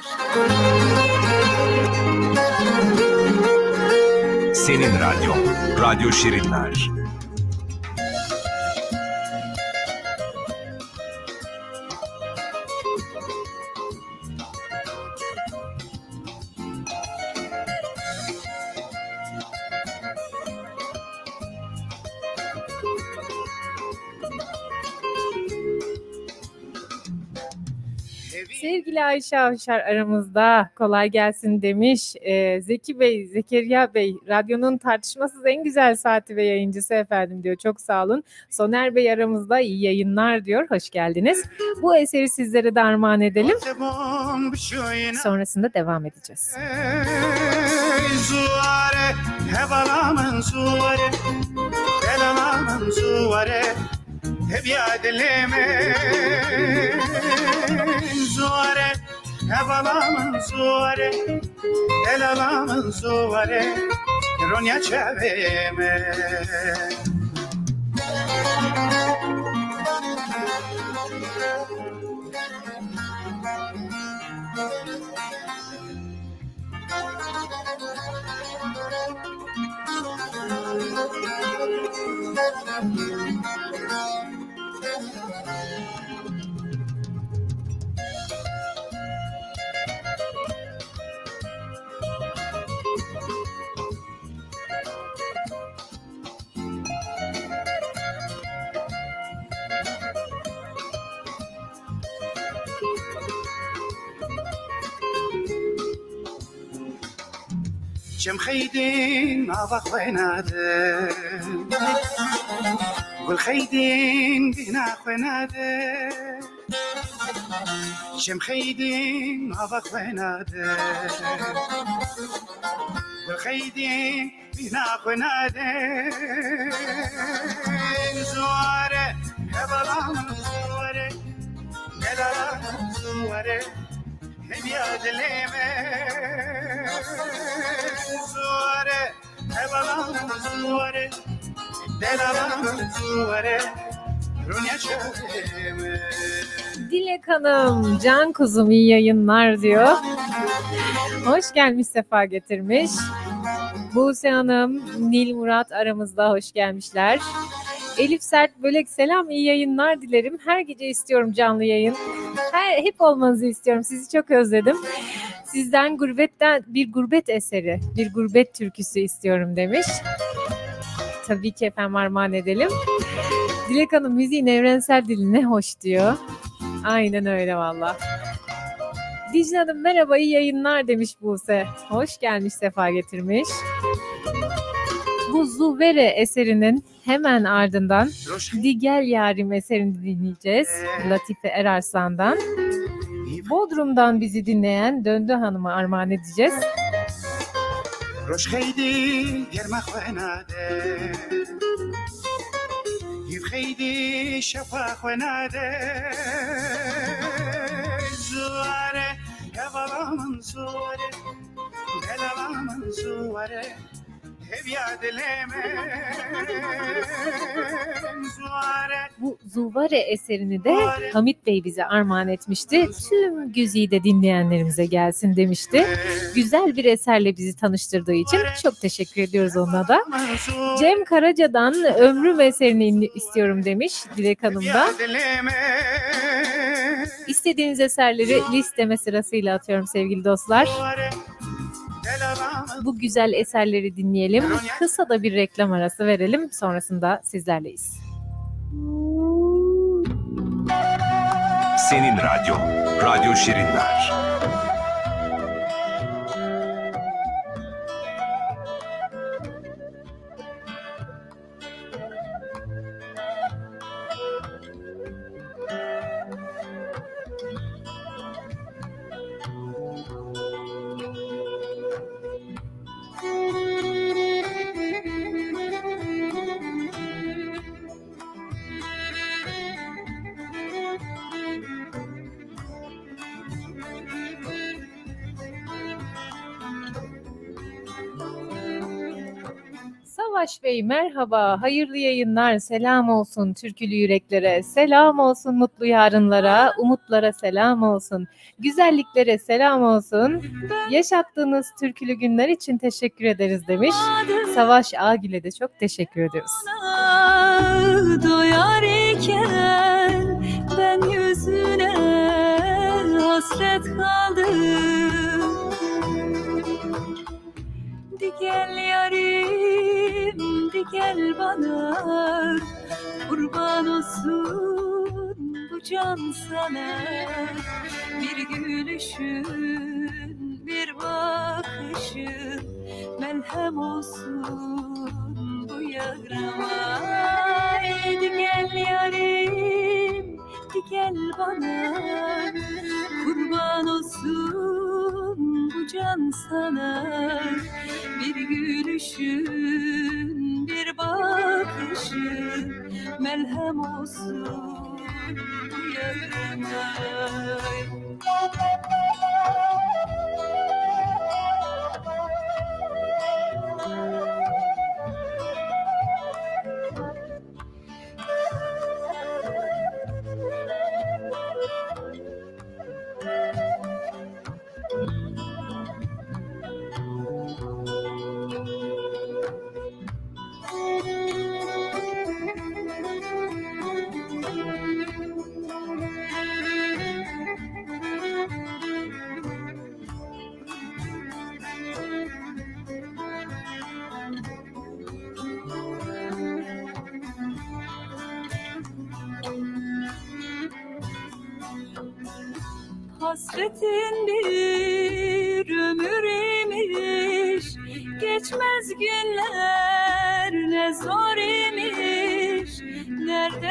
Senin radyo, Radyo Şirinler. Sevgili Ayşe Avşar aramızda, kolay gelsin demiş. Zeki Bey, Zekeriya Bey, radyonun tartışmasız en güzel saati ve yayıncısı efendim diyor. Çok sağ olun. Soner Bey aramızda, iyi yayınlar diyor. Hoş geldiniz. Bu eseri sizlere de armağan edelim. Sonrasında devam edeceğiz. Zuare, hevalamın zuare, hevalamın zuare, hep yadileme. Zuare, hevalamın zuare, hevalamın zuare, ronya çeveme. شمخيدين عبق بينادن والخيدين بينا بينادن شمخيدين عبق بينادن والخيدين بينا بينادن زواره هبلان زواره هبلان زواره هبياد ليمه زواره هبلان زواره دلالان زواره روnya çevime. Dilek Hanım, can kuzum iyi yayınlar diyor. Hoş gelmiş, sefa getirmiş. Buse Hanım, Nil Murat aramızda, hoş gelmişler. Elif Sert Bölek, selam, iyi yayınlar dilerim. Her gece istiyorum canlı yayın. Hep olmanızı istiyorum. Sizi çok özledim. Sizden gurbetten bir gurbet eseri, bir gurbet türküsü istiyorum demiş. Tabii ki efendim armağan edelim. Dilek Hanım, müziğin evrensel dili ne hoş diyor. Aynen öyle valla. Dicle Hanım, merhaba, iyi yayınlar demiş Buse. Hoş gelmiş, sefa getirmiş. Bu Zuvere eserinin hemen ardından Digel Yarim eserini dinleyeceğiz. Latife Erarslan'dan. Bodrum'dan bizi dinleyen Döndü Hanım'a armağan edeceğiz. Roşheydi yermakhanade Yifheydi şafakhanade Zuare hevalamın zuare Delalamın zuare Hev yadileme Zuare Bu Zuvare eserini de Hamit Bey bize armağan etmişti. Tüm güzide dinleyenlerimize gelsin demişti. Güzel bir eserle bizi tanıştırdığı için çok teşekkür ediyoruz ona da. Cem Karaca'dan Ömrüm eserini istiyorum demiş Dilek Hanım da. İstediğiniz eserleri listeme sırasıyla atıyorum sevgili dostlar. Bu güzel eserleri dinleyelim. Kısa da bir reklam arası verelim. Sonrasında sizlerleyiz. Senin radyo, Radyo Şirinler. Savaş Bey merhaba, hayırlı yayınlar, selam olsun türkülü yüreklere, selam olsun mutlu yarınlara, umutlara selam olsun, güzelliklere selam olsun, yaşattığınız türkülü günler için teşekkür ederiz demiş. Savaş Ağgül'e de çok teşekkür ediyoruz. Doyar iken ben yüzüne hasret kaldım. Di gel yarim, di gel bana, kurban olsun bu can sana. Bir gülüşün, bir bakışın, melhem olsun bu yarama. Di gel yarim, di gel bana, kurban olsun bu can sana. Bir gülüşün, bir bakışın, melhem olsun bu yarama. Hasretin bir ömür imiş, geçmez günler ne zor imiş. Nerede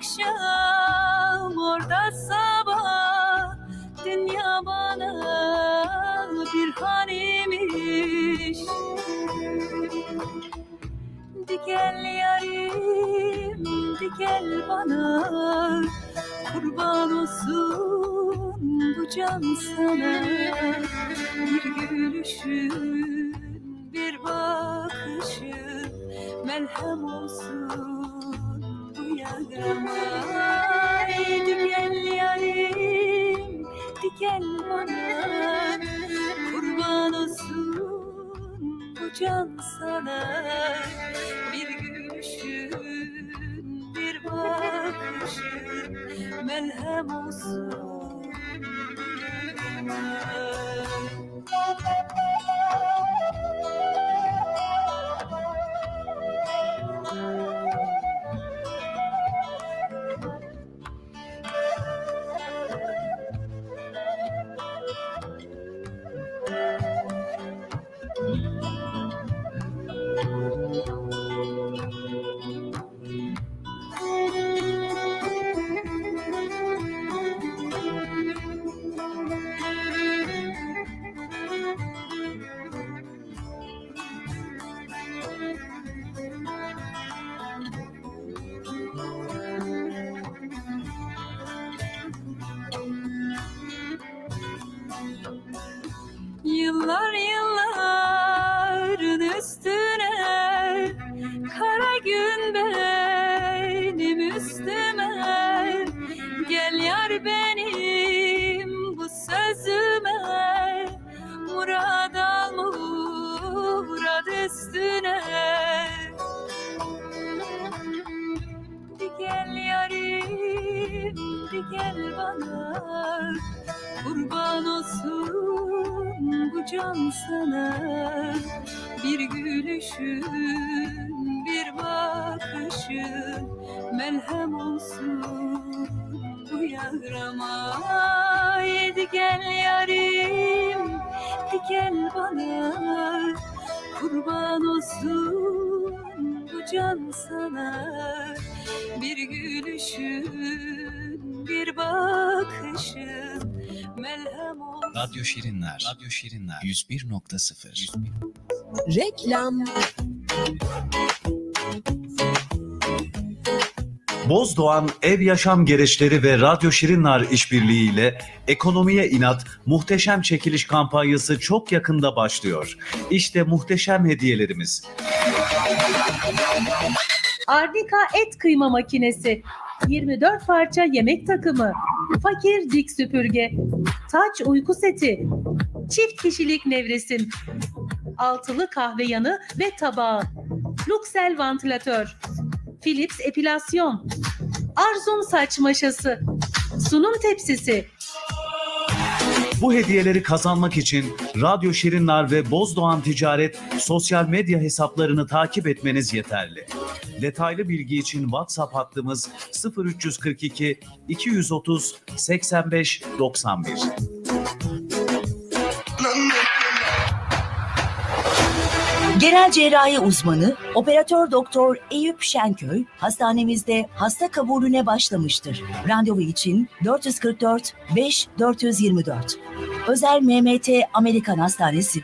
akşam orada sabah, dünya bana bir han imiş. Di gel yarim, di gel bana, kurban olsun bu can sana. Bir gülüşün, bir bakışın, melhem olsun bu yarama. Di gel yarim, di gel bana, kurban olsun bu can sana. Bir gülüşün, bir bakışın, melhem olsun. Yıllar yılların üstüne, kara gün benim üstüme. üstüme, gel yar benim bu sözüme, murad al murad üstüne. Gel yarim, gel bana, kurban olsun bu can sana. Bir gülüşün, bir bakışın, melhem olsun bu yarama. Haydi gel yarim, gel bana, kurban olsun bu can sana. Bir gülüşün, bir bakışın, melhem olsun. Radyo Şirinler. Radyo Şirinler 101.0. Reklam. Bozdoğan Ev Yaşam Gereçleri ve Radyo Şirinler işbirliğiyle Ekonomiye İnat muhteşem çekiliş kampanyası çok yakında başlıyor. İşte muhteşem hediyelerimiz. Ardika et kıyma makinesi, 24 parça yemek takımı, fakir dik süpürge, taç uyku seti, çift kişilik nevresim, altılı kahve yanı ve tabağı, Luxel vantilatör, Philips epilasyon, Arzum saç maşası, sunum tepsisi. Bu hediyeleri kazanmak için Radyo Şirinler ve Bozdoğan Ticaret sosyal medya hesaplarını takip etmeniz yeterli. Detaylı bilgi için WhatsApp hattımız 0342 230 85 91. Genel cerrahi uzmanı, operatör doktor Eyüp Şenköy, hastanemizde hasta kabulüne başlamıştır. Randevu için 444 5 424. Özel MMT Amerikan Hastanesi.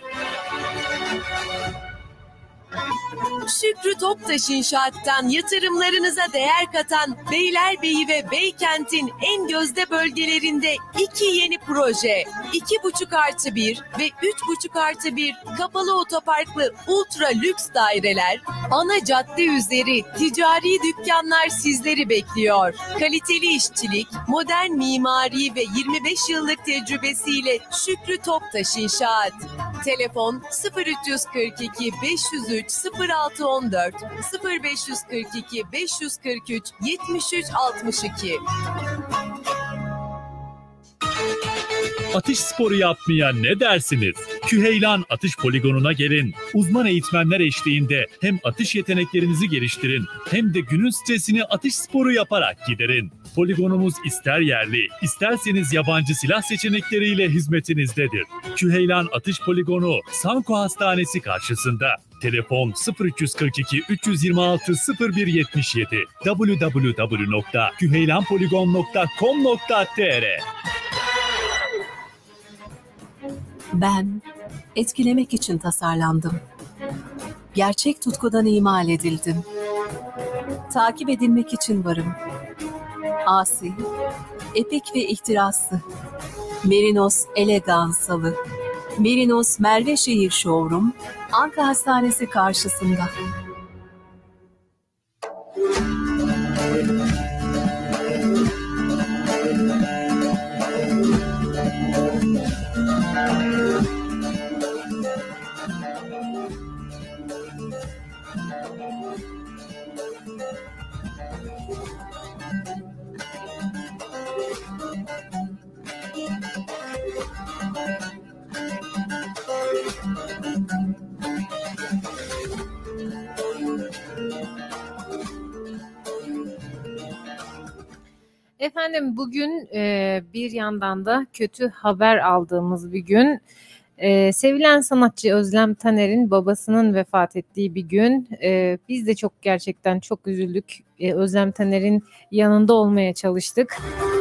Şükrü Toptaş İnşaat'tan yatırımlarınıza değer katan Beylerbeyi ve Beykent'in en gözde bölgelerinde 2 yeni proje, 2,5+1 ve 3,5+1 kapalı otoparklı ultra lüks daireler, ana cadde üzeri ticari dükkanlar sizleri bekliyor. Kaliteli işçilik, modern mimari ve 25 yıllık tecrübesiyle Şükrü Toptaş İnşaat. Telefon 0342 503 0614 0542 543 73 62. Atış sporu yapmaya ne dersiniz? Küheylan Atış Poligonu'na gelin. Uzman eğitmenler eşliğinde hem atış yeteneklerinizi geliştirin hem de günün stresini atış sporu yaparak giderin. Poligonumuz ister yerli, isterseniz yabancı silah seçenekleriyle hizmetinizdedir. Küheylan Atış Poligonu, Sanko Hastanesi karşısında. Telefon 0342 326 0177 www.küheylanpoligon.com.tr. Ben etkilemek için tasarlandım. Gerçek tutkudan imal edildim. Takip edilmek için varım. Asi, epik ve ihtiraslı. Merinos Elegansalı. Merinos Merveşehir Showroom, Anka Hastanesi karşısında. Efendim bugün bir yandan da kötü haber aldığımız bir gün. Sevilen sanatçı Özlem Taner'in babasının vefat ettiği bir gün. Biz de gerçekten çok üzüldük. Özlem Taner'in yanında olmaya çalıştık.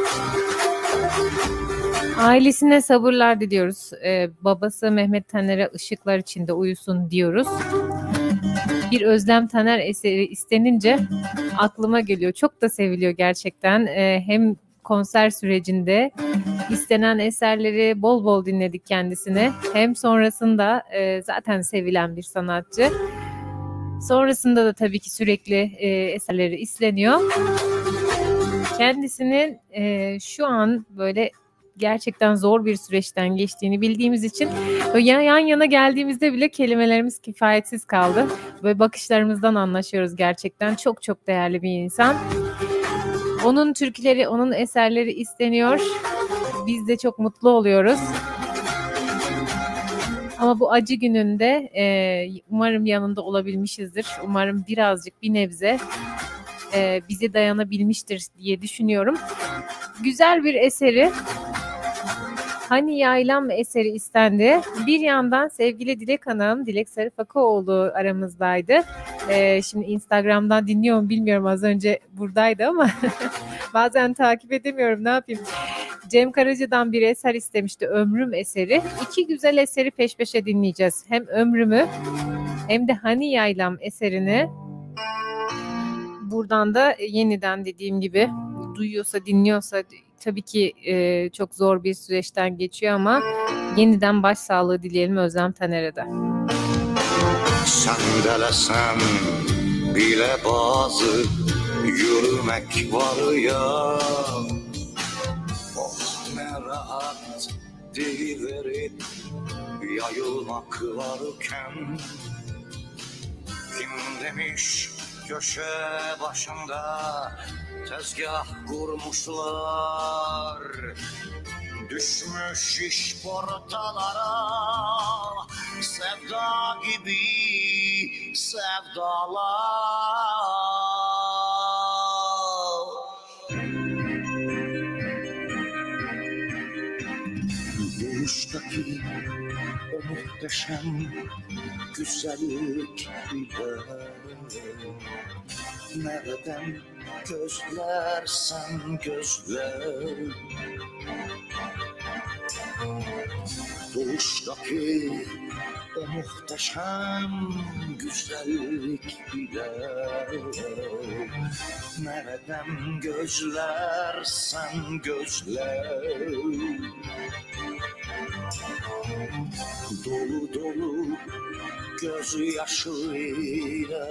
Ailesine sabırlar diliyoruz. Babası Mehmet Taner'e ışıklar içinde uyusun diyoruz. Bir Özlem Taner eseri istenince aklıma geliyor. Çok da seviliyor gerçekten. Hem konser sürecinde istenen eserleri bol bol dinledik kendisine. Hem sonrasında zaten sevilen bir sanatçı. Sonrasında da tabii ki sürekli eserleri isteniyor. Kendisinin şu an böyle gerçekten zor bir süreçten geçtiğini bildiğimiz için yan yana geldiğimizde bile kelimelerimiz kifayetsiz kaldı. Böyle bakışlarımızdan anlaşıyoruz gerçekten. Çok çok değerli bir insan. Onun türküleri, onun eserleri isteniyor. Biz de çok mutlu oluyoruz. Ama bu acı gününde umarım yanında olabilmişizdir. Umarım birazcık, bir nebze bize dayanabilmiştir diye düşünüyorum. Güzel bir eseri, Hani Yaylam eseri istendi. Bir yandan sevgili Dilek Hanım, Dilek Sarıfakaoğlu aramızdaydı. Şimdi Instagram'dan dinliyor mu bilmiyorum, az önce buradaydı ama bazen takip edemiyorum, ne yapayım. Cem Karaca'dan bir eser istemişti, Ömrüm eseri. İki güzel eseri peş peşe dinleyeceğiz. Hem Ömrüm'ü hem de Hani Yaylam eserini. Buradan da yeniden dediğim gibi duyuyorsa, dinliyorsa, tabii ki çok zor bir süreçten geçiyor ama yeniden başsağlığı dileyelim Özlem Taner'e de. Sendelesem bile bazı yürümek var ya, oh ne rahat deyiverip yayılmak varken, kim demiş köşe başında tezgah kurmuşlar, düşmüş iş portalara, sevda gibi sevdalar. Duştaki o muhteşem güzellik bile nereden gözlersen gözler, doğuştaki o muhteşem güzellik bile nereden gözlersen gözler, dolu dolu gözyaşıyla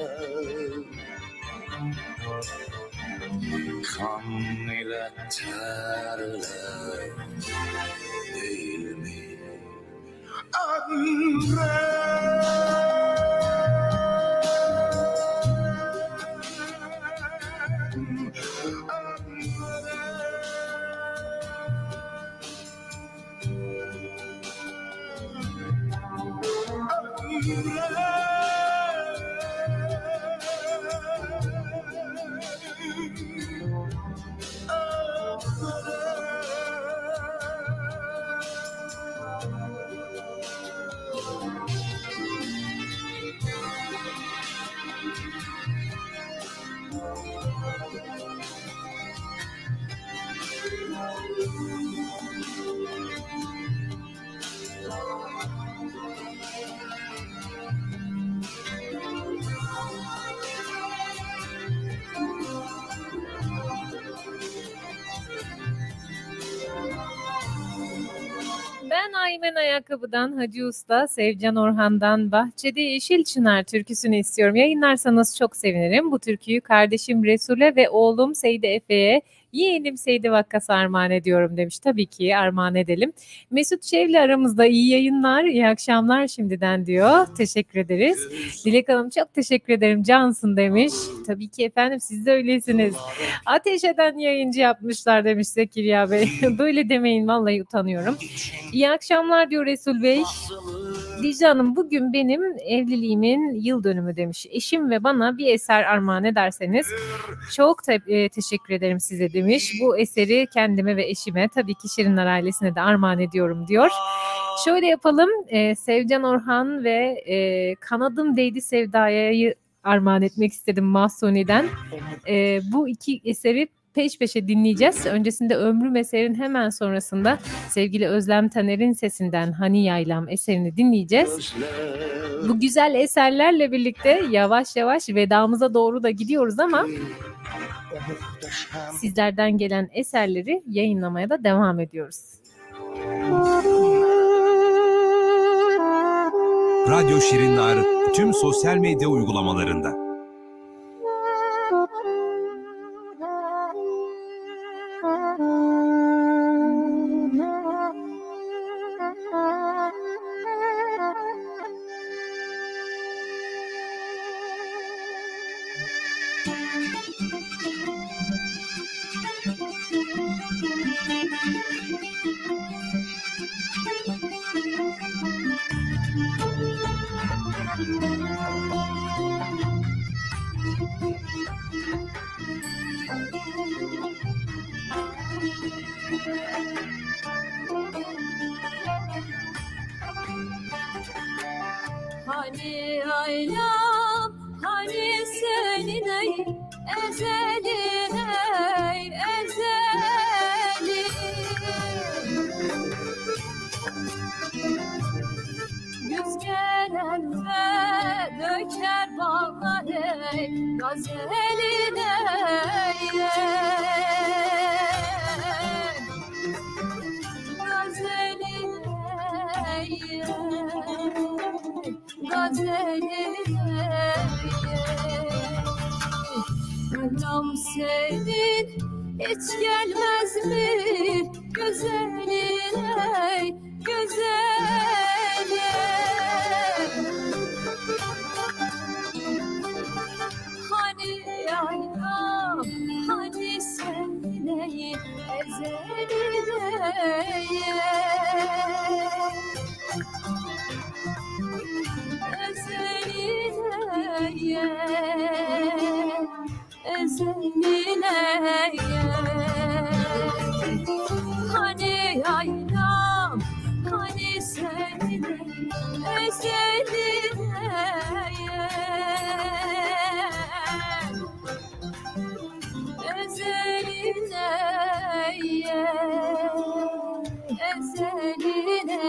kan ile terle değil mi Ben Aymen Ayakkabı'dan, Hacı Usta, Sevcan Orhan'dan Bahçede Yeşil Çınar türküsünü istiyorum. Yayınlarsanız çok sevinirim. Bu türküyü kardeşim Resul'e ve oğlum Seydi Efe'ye, yeğenim Seydi Vakkas'a armağan ediyorum demiş. Tabii ki armağan edelim. Mesut Şevli aramızda, iyi yayınlar, iyi akşamlar şimdiden diyor. Teşekkür ederiz. Dilek Hanım çok teşekkür ederim, cansın demiş. Tabii ki efendim, siz de öylesiniz. Ateş eden yayıncı yapmışlar demiş Zekeriya Bey. Böyle demeyin, vallahi utanıyorum. İyi akşamlar diyor Resul Bey. Dicle Hanım, bugün benim evliliğimin yıl dönümü demiş. Eşim ve bana bir eser armağan ederseniz çok teşekkür ederim size demiş. Bu eseri kendime ve eşime, tabii ki Şirinler ailesine de armağan ediyorum diyor. Şöyle yapalım, Sevcan Orhan ve Kanadım Değdi Sevda'yı armağan etmek istedim Mahsuni'den. Bu iki eseri peş peşe dinleyeceğiz. Öncesinde Ömrüm eserin hemen sonrasında sevgili Özlem Taner'in sesinden Hani Yaylam eserini dinleyeceğiz. Bu güzel eserlerle birlikte yavaş yavaş vedamıza doğru da gidiyoruz ama sizlerden gelen eserleri yayınlamaya da devam ediyoruz. Radyo Şirinler tüm sosyal medya uygulamalarında. ezelin ey ezelin. Güz gelende döker bağlar ey gazelin ey gazelin ey gazelin Mevlam senin hiç gelmez mi güzelin ey güzelin. Hani yaylam hani senin ey ezelin ey ezelin ey ezelin ey. Hani yaylam hani senin ezelin ey ezelin ey ezelin ey.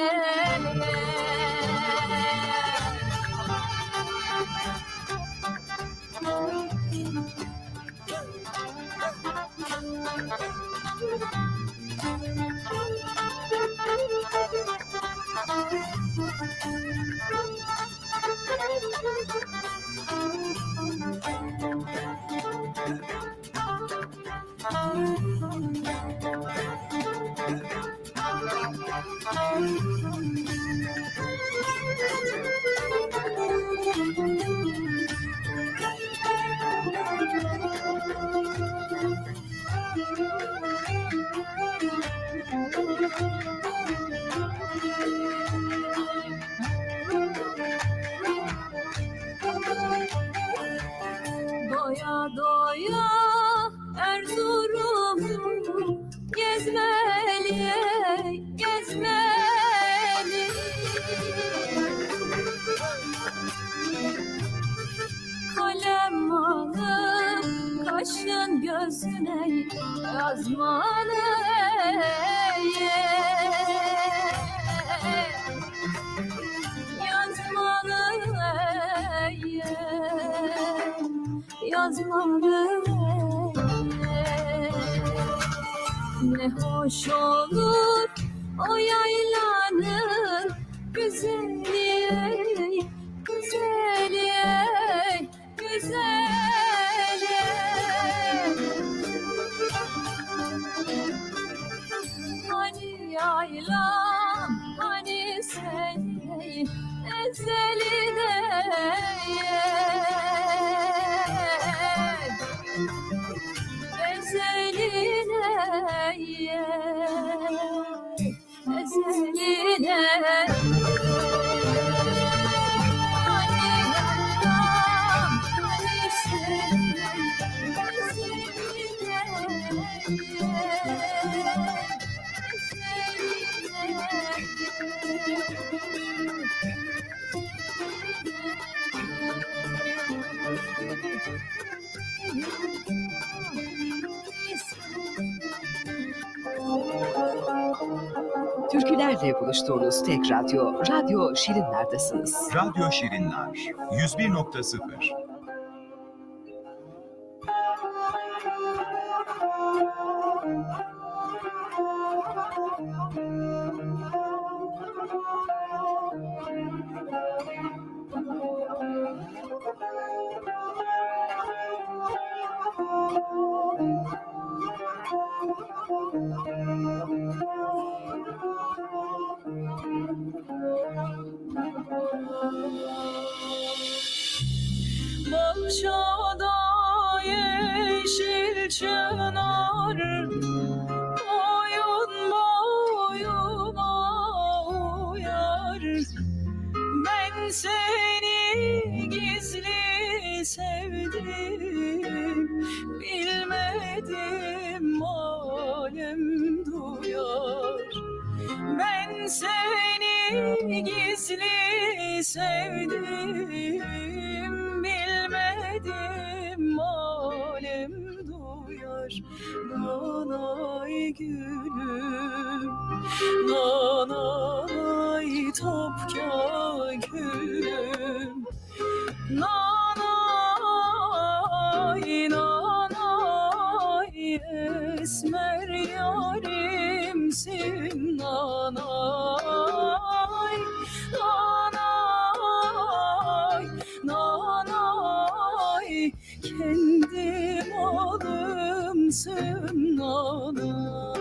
Doya doya Erzurum'u gezmeli, gezmeli. Kalem alıp kaşın gözüne yazmalı yazmalı yazmalı. Ne hoş olur o yaylanın güzeli, güzeli, güzeli. Hani yaylam, hani seni ezeline ezeline ezeline. Hani yaylam, hani seni ezeline Türkülerle buluştuğunuz tek radyo, Radyo Şirinler'desiniz. Radyo Şirinler 101.0. Bahçada yeşil çınar boyun boyuma uyar. Ben seni gizli sevdim, bilmedim alem duyar. Ben seni gizli sevdim, bilmedim alem duyar. Nanay gülüm, nanay topka gülüm, nanay nanay esmer yarimsin nanay, nanay nanay kendi malımsın nanay.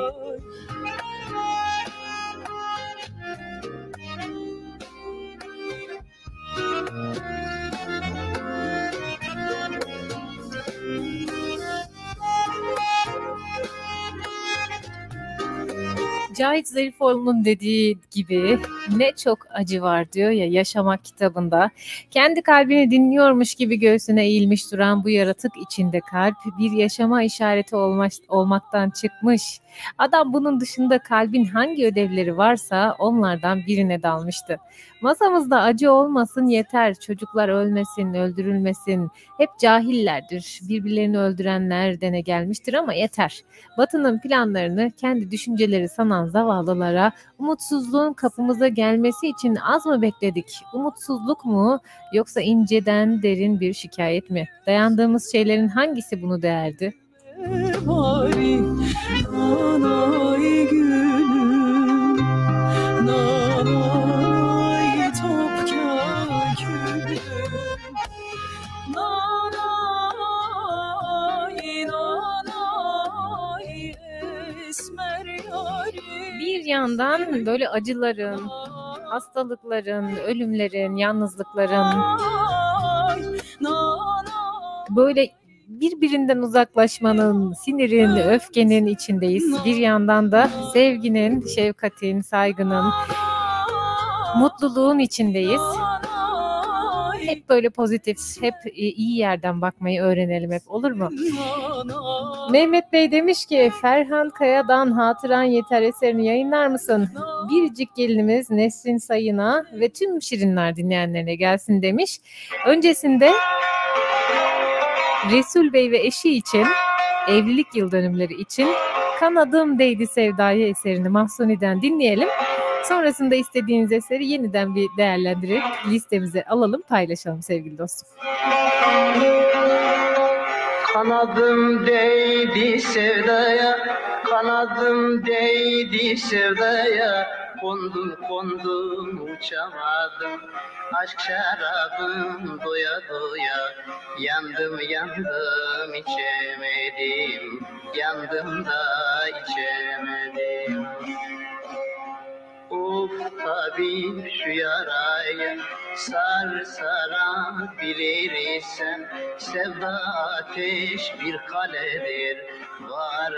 Cahit Zarifoğlu'nun dediği gibi ne çok acı var diyor ya Yaşamak kitabında. Kendi kalbini dinliyormuş gibi göğsüne eğilmiş duran bu yaratık içinde kalp bir yaşama işareti olmaktan çıkmış. Adam bunun dışında kalbin hangi ödevleri varsa onlardan birine dalmıştı. Masamızda acı olmasın yeter, çocuklar ölmesin, öldürülmesin. Hep cahillerdir, birbirlerini öldürenler dene gelmiştir ama yeter. Batı'nın planlarını kendi düşünceleri sanan zavallılara umutsuzluğun kapımıza gelmesi için az mı bekledik? Umutsuzluk mu yoksa inceden derin bir şikayet mi? Dayandığımız şeylerin hangisi bunu değerdi? Bari nanay gülüm, nanay topka gülüm, nanay nanay esmer yarim. Bir yandan böyle acıların, hastalıkların, ölümlerin, yalnızlıkların böyle birbirinden uzaklaşmanın, sinirin, öfkenin içindeyiz. Bir yandan da sevginin, şefkatin, saygının, mutluluğun içindeyiz. Hep böyle pozitif, hep iyi yerden bakmayı öğrenelim hep, olur mu? Mehmet Bey demiş ki Ferhan Kaya'dan Hatıran Yeter eserini yayınlar mısın? Biricik gelinimiz Nesrin Sayın'a ve tüm Şirinler dinleyenlerine gelsin demiş. Öncesinde Resul Bey ve eşi için evlilik yıl dönümleri için Kanadım Değdi Sevdaya eserini Mahsuni'den dinleyelim. Sonrasında istediğiniz eseri yeniden bir değerlendirip listemize alalım, paylaşalım sevgili dostum. Kanadım değdi sevdaya, kanadım değdi sevdaya, kondum kondum uçamadım, aşk şarabım doya doya, yandım yandım içemedim, yandım da içemedim. Of tabip şu yarayı sar sarabilirsen, sevda ateş bir kaledir, var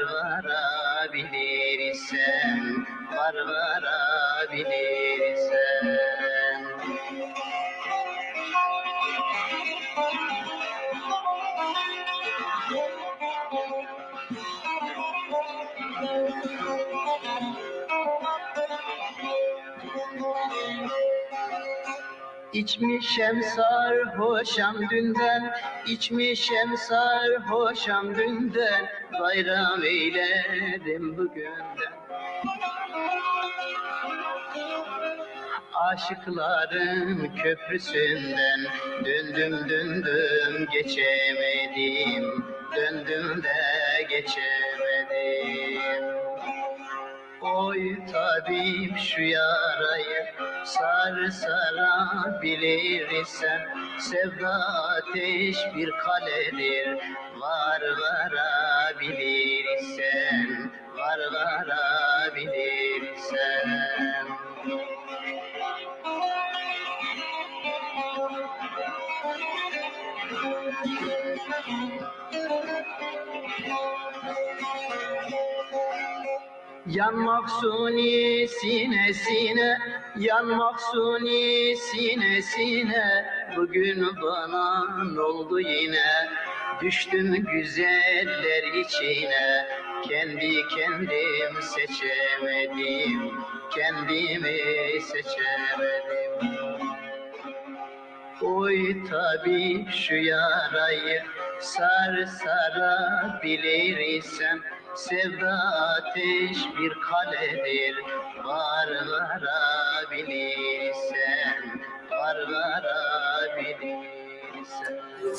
varabilirsen, var varabilirsen. İçmişem sarhoşam dünden, içmişem sarhoşam dünden, bayram eyledim bugünden. Aşıkların köprüsünden döndüm döndüm geçemedim, döndüm de geçemedim. Oy tabip şu yarayı sar sarabilirsen, sevda ateş bir kaledir, var varabilirsen, var varabilirsen. Yanmak suni sinesine, yanmak suni sinesine, bugün bana oldu yine, düştüm güzeller içine, kendi kendim seçemedim, kendimi seçemedim. Oy tabip şu yarayı sarsarabilirsem, sevda ateş bir kaledir, varabilirsen, varabilirsen.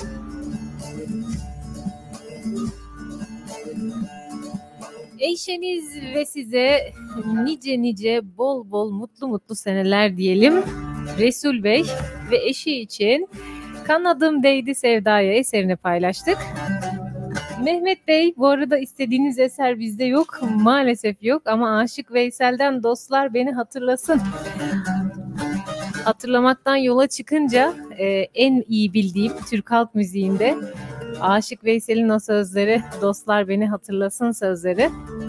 Eşiniz ve size nice bol bol mutlu seneler diyelim. Resul Bey ve eşi için Kanadım Değdi Sevdaya eserini paylaştık. Mehmet Bey, bu arada istediğiniz eser bizde yok, maalesef yok, ama Aşık Veysel'den Dostlar Beni Hatırlasın. Hatırlamaktan yola çıkınca en iyi bildiğim Türk halk müziğinde Aşık Veysel'in o sözleri, Dostlar Beni Hatırlasın sözleri.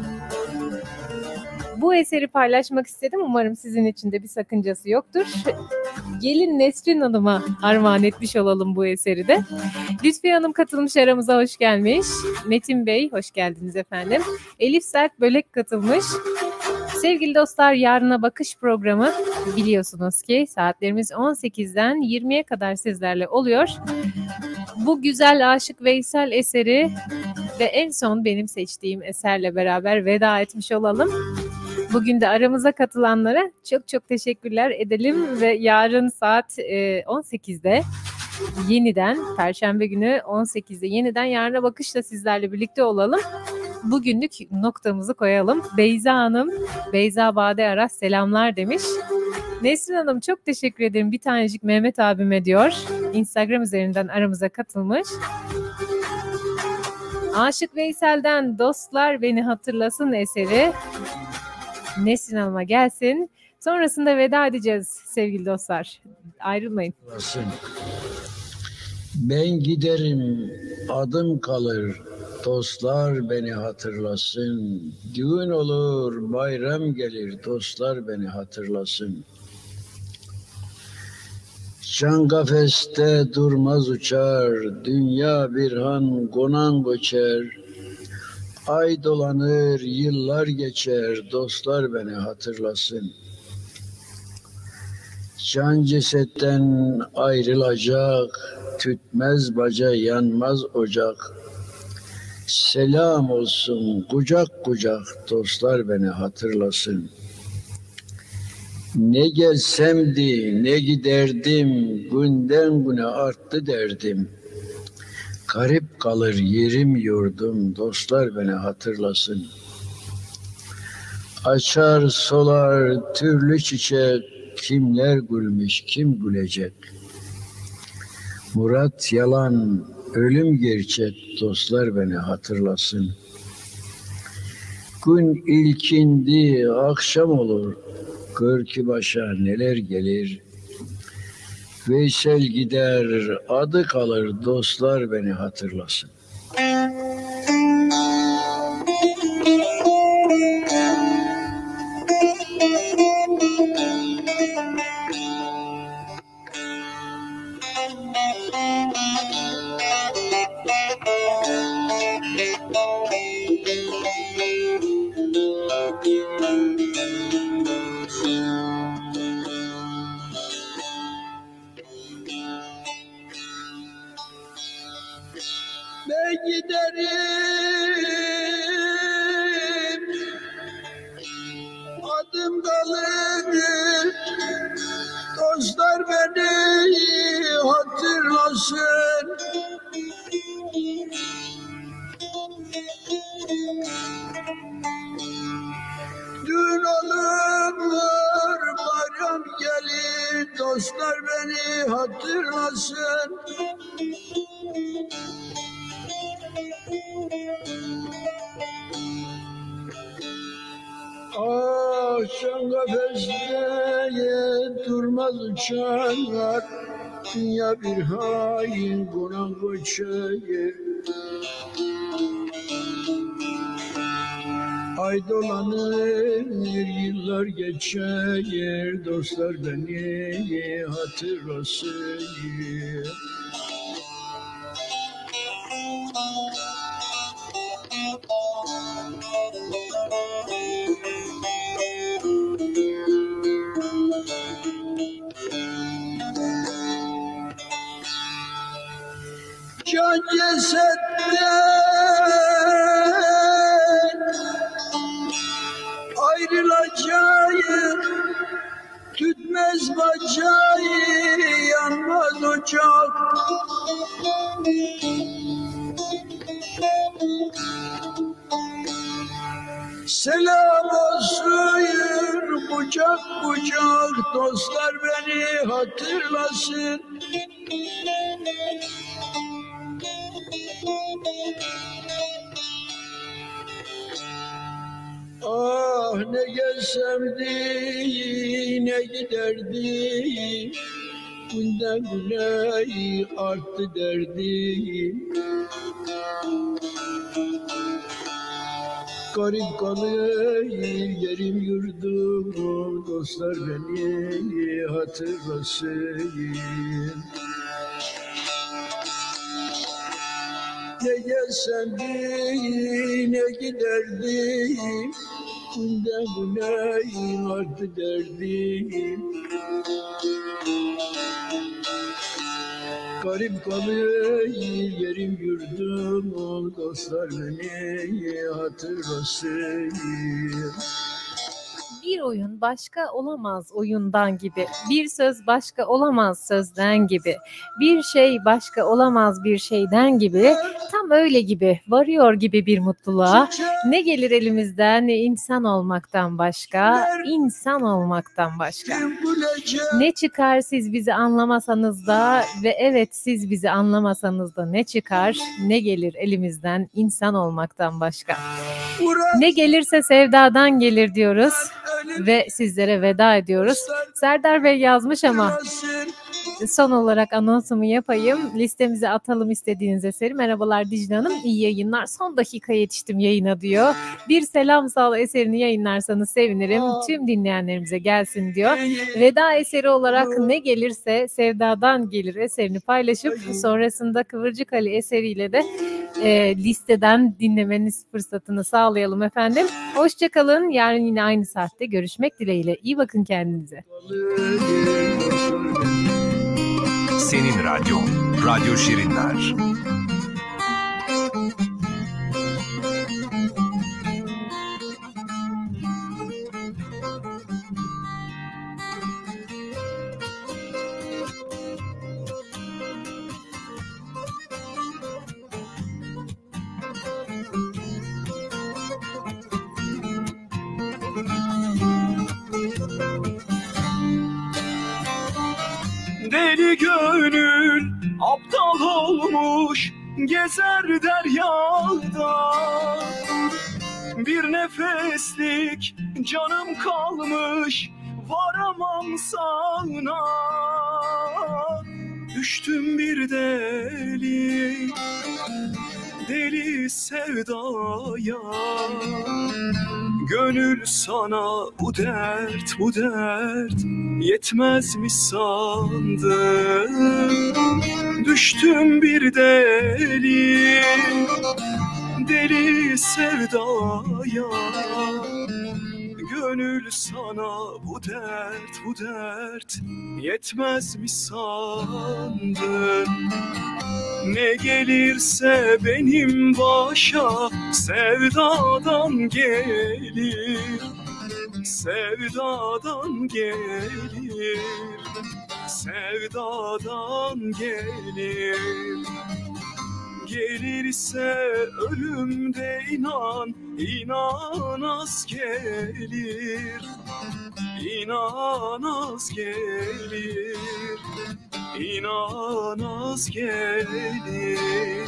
Bu eseri paylaşmak istedim. Umarım sizin için de bir sakıncası yoktur. Gelin Nesrin Hanım'a armağan etmiş olalım bu eseri de. Lütfiye Hanım katılmış, aramıza hoş gelmiş. Metin Bey, hoş geldiniz efendim. Elif Sert Bölek katılmış. Sevgili dostlar, Yarına Bakış programı biliyorsunuz ki saatlerimiz 18'den 20'ye kadar sizlerle oluyor. Bu güzel Aşık Veysel eseri ve en son benim seçtiğim eserle beraber veda etmiş olalım. Bugün de aramıza katılanlara çok teşekkürler edelim ve yarın saat 18'de yeniden, Perşembe günü 18'de yeniden Yarına Bakış'la sizlerle birlikte olalım. Bugünlük noktamızı koyalım. Beyza Hanım, Beyza Bade Aras selamlar demiş. Nesrin Hanım çok teşekkür ederim. Bir tanecik Mehmet abime diyor. Instagram üzerinden aramıza katılmış. Aşık Veysel'den Dostlar Beni Hatırlasın eseri Nesrin Hanım'a gelsin. Sonrasında veda edeceğiz sevgili dostlar. Ayrılmayın. Ben giderim, adım kalır, dostlar beni hatırlasın. Düğün olur, bayram gelir, dostlar beni hatırlasın. Can kafeste durmaz uçar, dünya bir han konan göçer. Ay dolanır, yıllar geçer, dostlar beni hatırlasın. Can cesetten ayrılacak, tütmez baca, yanmaz ocak. Selam olsun kucak kucak, dostlar beni hatırlasın. Ne gelsemdi, ne giderdim, günden güne arttı derdim. Garip kalır yerim yurdum, dostlar beni hatırlasın. Açar solar türlü çiçek, kimler gülmüş, kim gülecek? Murat yalan, ölüm gerçek, dostlar beni hatırlasın. Gün ilkindi, akşam olur, gör ki başa neler gelir. Veysel gider, adı kalır, dostlar beni hatırlasın. Ben giderim, adım kalır, dostlar beni hatırlasın. Düğün olur, bayram gelir, dostlar beni hatırlasın. Akşam kafeste durmaz uçanlar, dünya bir hain konan göçer. Ay dolanır, yıllar geçer, dostlar beni hatırlasın. Can ceset Selam olsun bucak bucak, dostlar beni hatırlasın. Ah ne gelsemdi ne giderdi, günden güne arttı derdim. Garip kalır yerim yurdum, dostlar beni hatırlasın. Ne gelsemdi ne giderdi, günden güne arttı derdim. Garip kalır yerim yurdum, dostlar beni hatırlasın. Bir oyun başka olamaz oyundan gibi, bir söz başka olamaz sözden gibi, bir şey başka olamaz bir şeyden gibi, tam öyle gibi, varıyor gibi bir mutluluğa. Ne gelir elimizden insan olmaktan başka, insan olmaktan başka. Ne çıkar siz bizi anlamasanız da, ve evet siz bizi anlamasanız da ne çıkar, ne gelir elimizden insan olmaktan başka. Ne gelirse sevdadan gelir diyoruz ve sizlere veda ediyoruz. Serdar Bey yazmış ama son olarak anonsumu yapayım. Listemize atalım istediğiniz eseri. Merhabalar Dicle Hanım, iyi yayınlar. Son dakika yetiştim yayına diyor. Bir selam sal eserini yayınlarsanız sevinirim. Tüm dinleyenlerimize gelsin diyor. Veda eseri olarak ne gelirse sevdadan gelir eserini paylaşıp sonrasında Kıvırcık Ali eseriyle de listeden dinlemeniz fırsatını sağlayalım efendim. Hoşçakalın. Yarın yine aynı saatte görüşmek dileğiyle. İyi bakın kendinize. Senin radyo, Radyo Şirinler. Deli gönül aptal olmuş, gezer deryada. Bir nefeslik canım kalmış, varamam sana. Düştüm bir deli sevdaya. Gönül sana bu dert yetmez mi sandın? Düştüm bir deli sevdaya. Gönül sana bu dert yetmez mi sandın? Ne gelirse benim başa sevdadan gelir, sevdadan gelir, sevdadan gelir. Gelirse ölümde inan az gelir, inan az gelir, inan az gelir.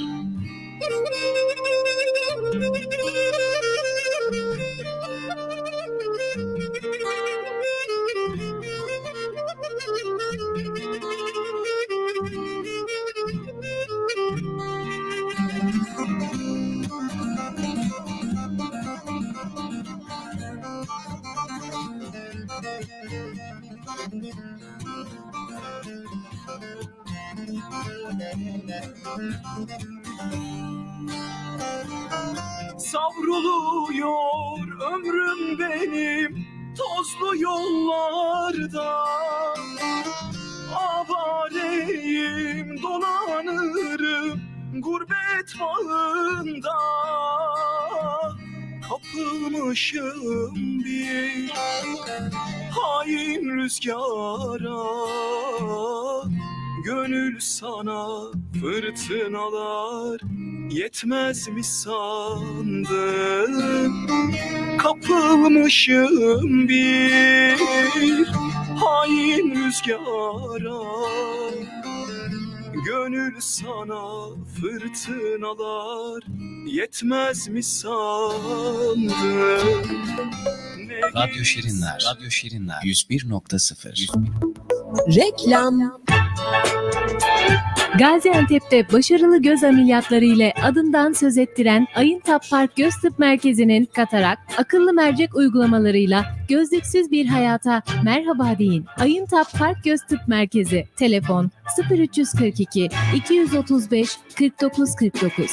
Savruluyor ömrüm benim tozlu yollarda. Avareyim dolanırım gurbet bağında. Kapılmışım bir hain rüzgara. Gönül sana fırtınalar yetmez mi sandım? Kapılmışım bir hain rüzgara, gönül sana fırtınalar yetmez mi sandım? Radyo Şirinler. Radyo Şirinler 101.0. Reklam. Gaziantep'te başarılı göz ameliyatları ile adından söz ettiren Ayıntap Park Göz Tıp Merkezi'nin katarak, akıllı mercek uygulamalarıyla gözlüksüz bir hayata merhaba deyin. Ayıntap Park Göz Tıp Merkezi. Telefon 0342 235 4949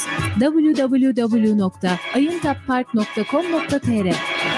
www.ayıntappark.com.tr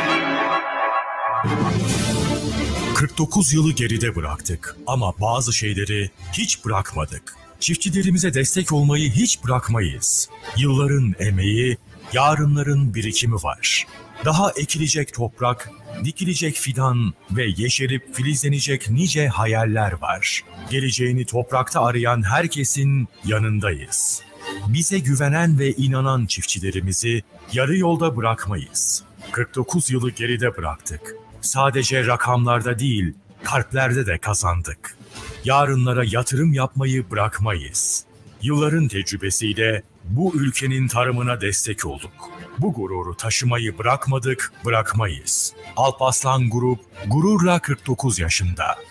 49 yılı geride bıraktık ama bazı şeyleri hiç bırakmadık. Çiftçilerimize destek olmayı hiç bırakmayız. Yılların emeği, yarınların birikimi var. Daha ekilecek toprak, dikilecek fidan ve yeşerip filizlenecek nice hayaller var. Geleceğini toprakta arayan herkesin yanındayız. Bize güvenen ve inanan çiftçilerimizi yarı yolda bırakmayız. 49 yılı geride bıraktık. Sadece rakamlarda değil, kalplerde de kazandık. Yarınlara yatırım yapmayı bırakmayız. Yılların tecrübesiyle bu ülkenin tarımına destek olduk. Bu gururu taşımayı bırakmadık, bırakmayız. Alparslan Grup gururla 49 yaşında.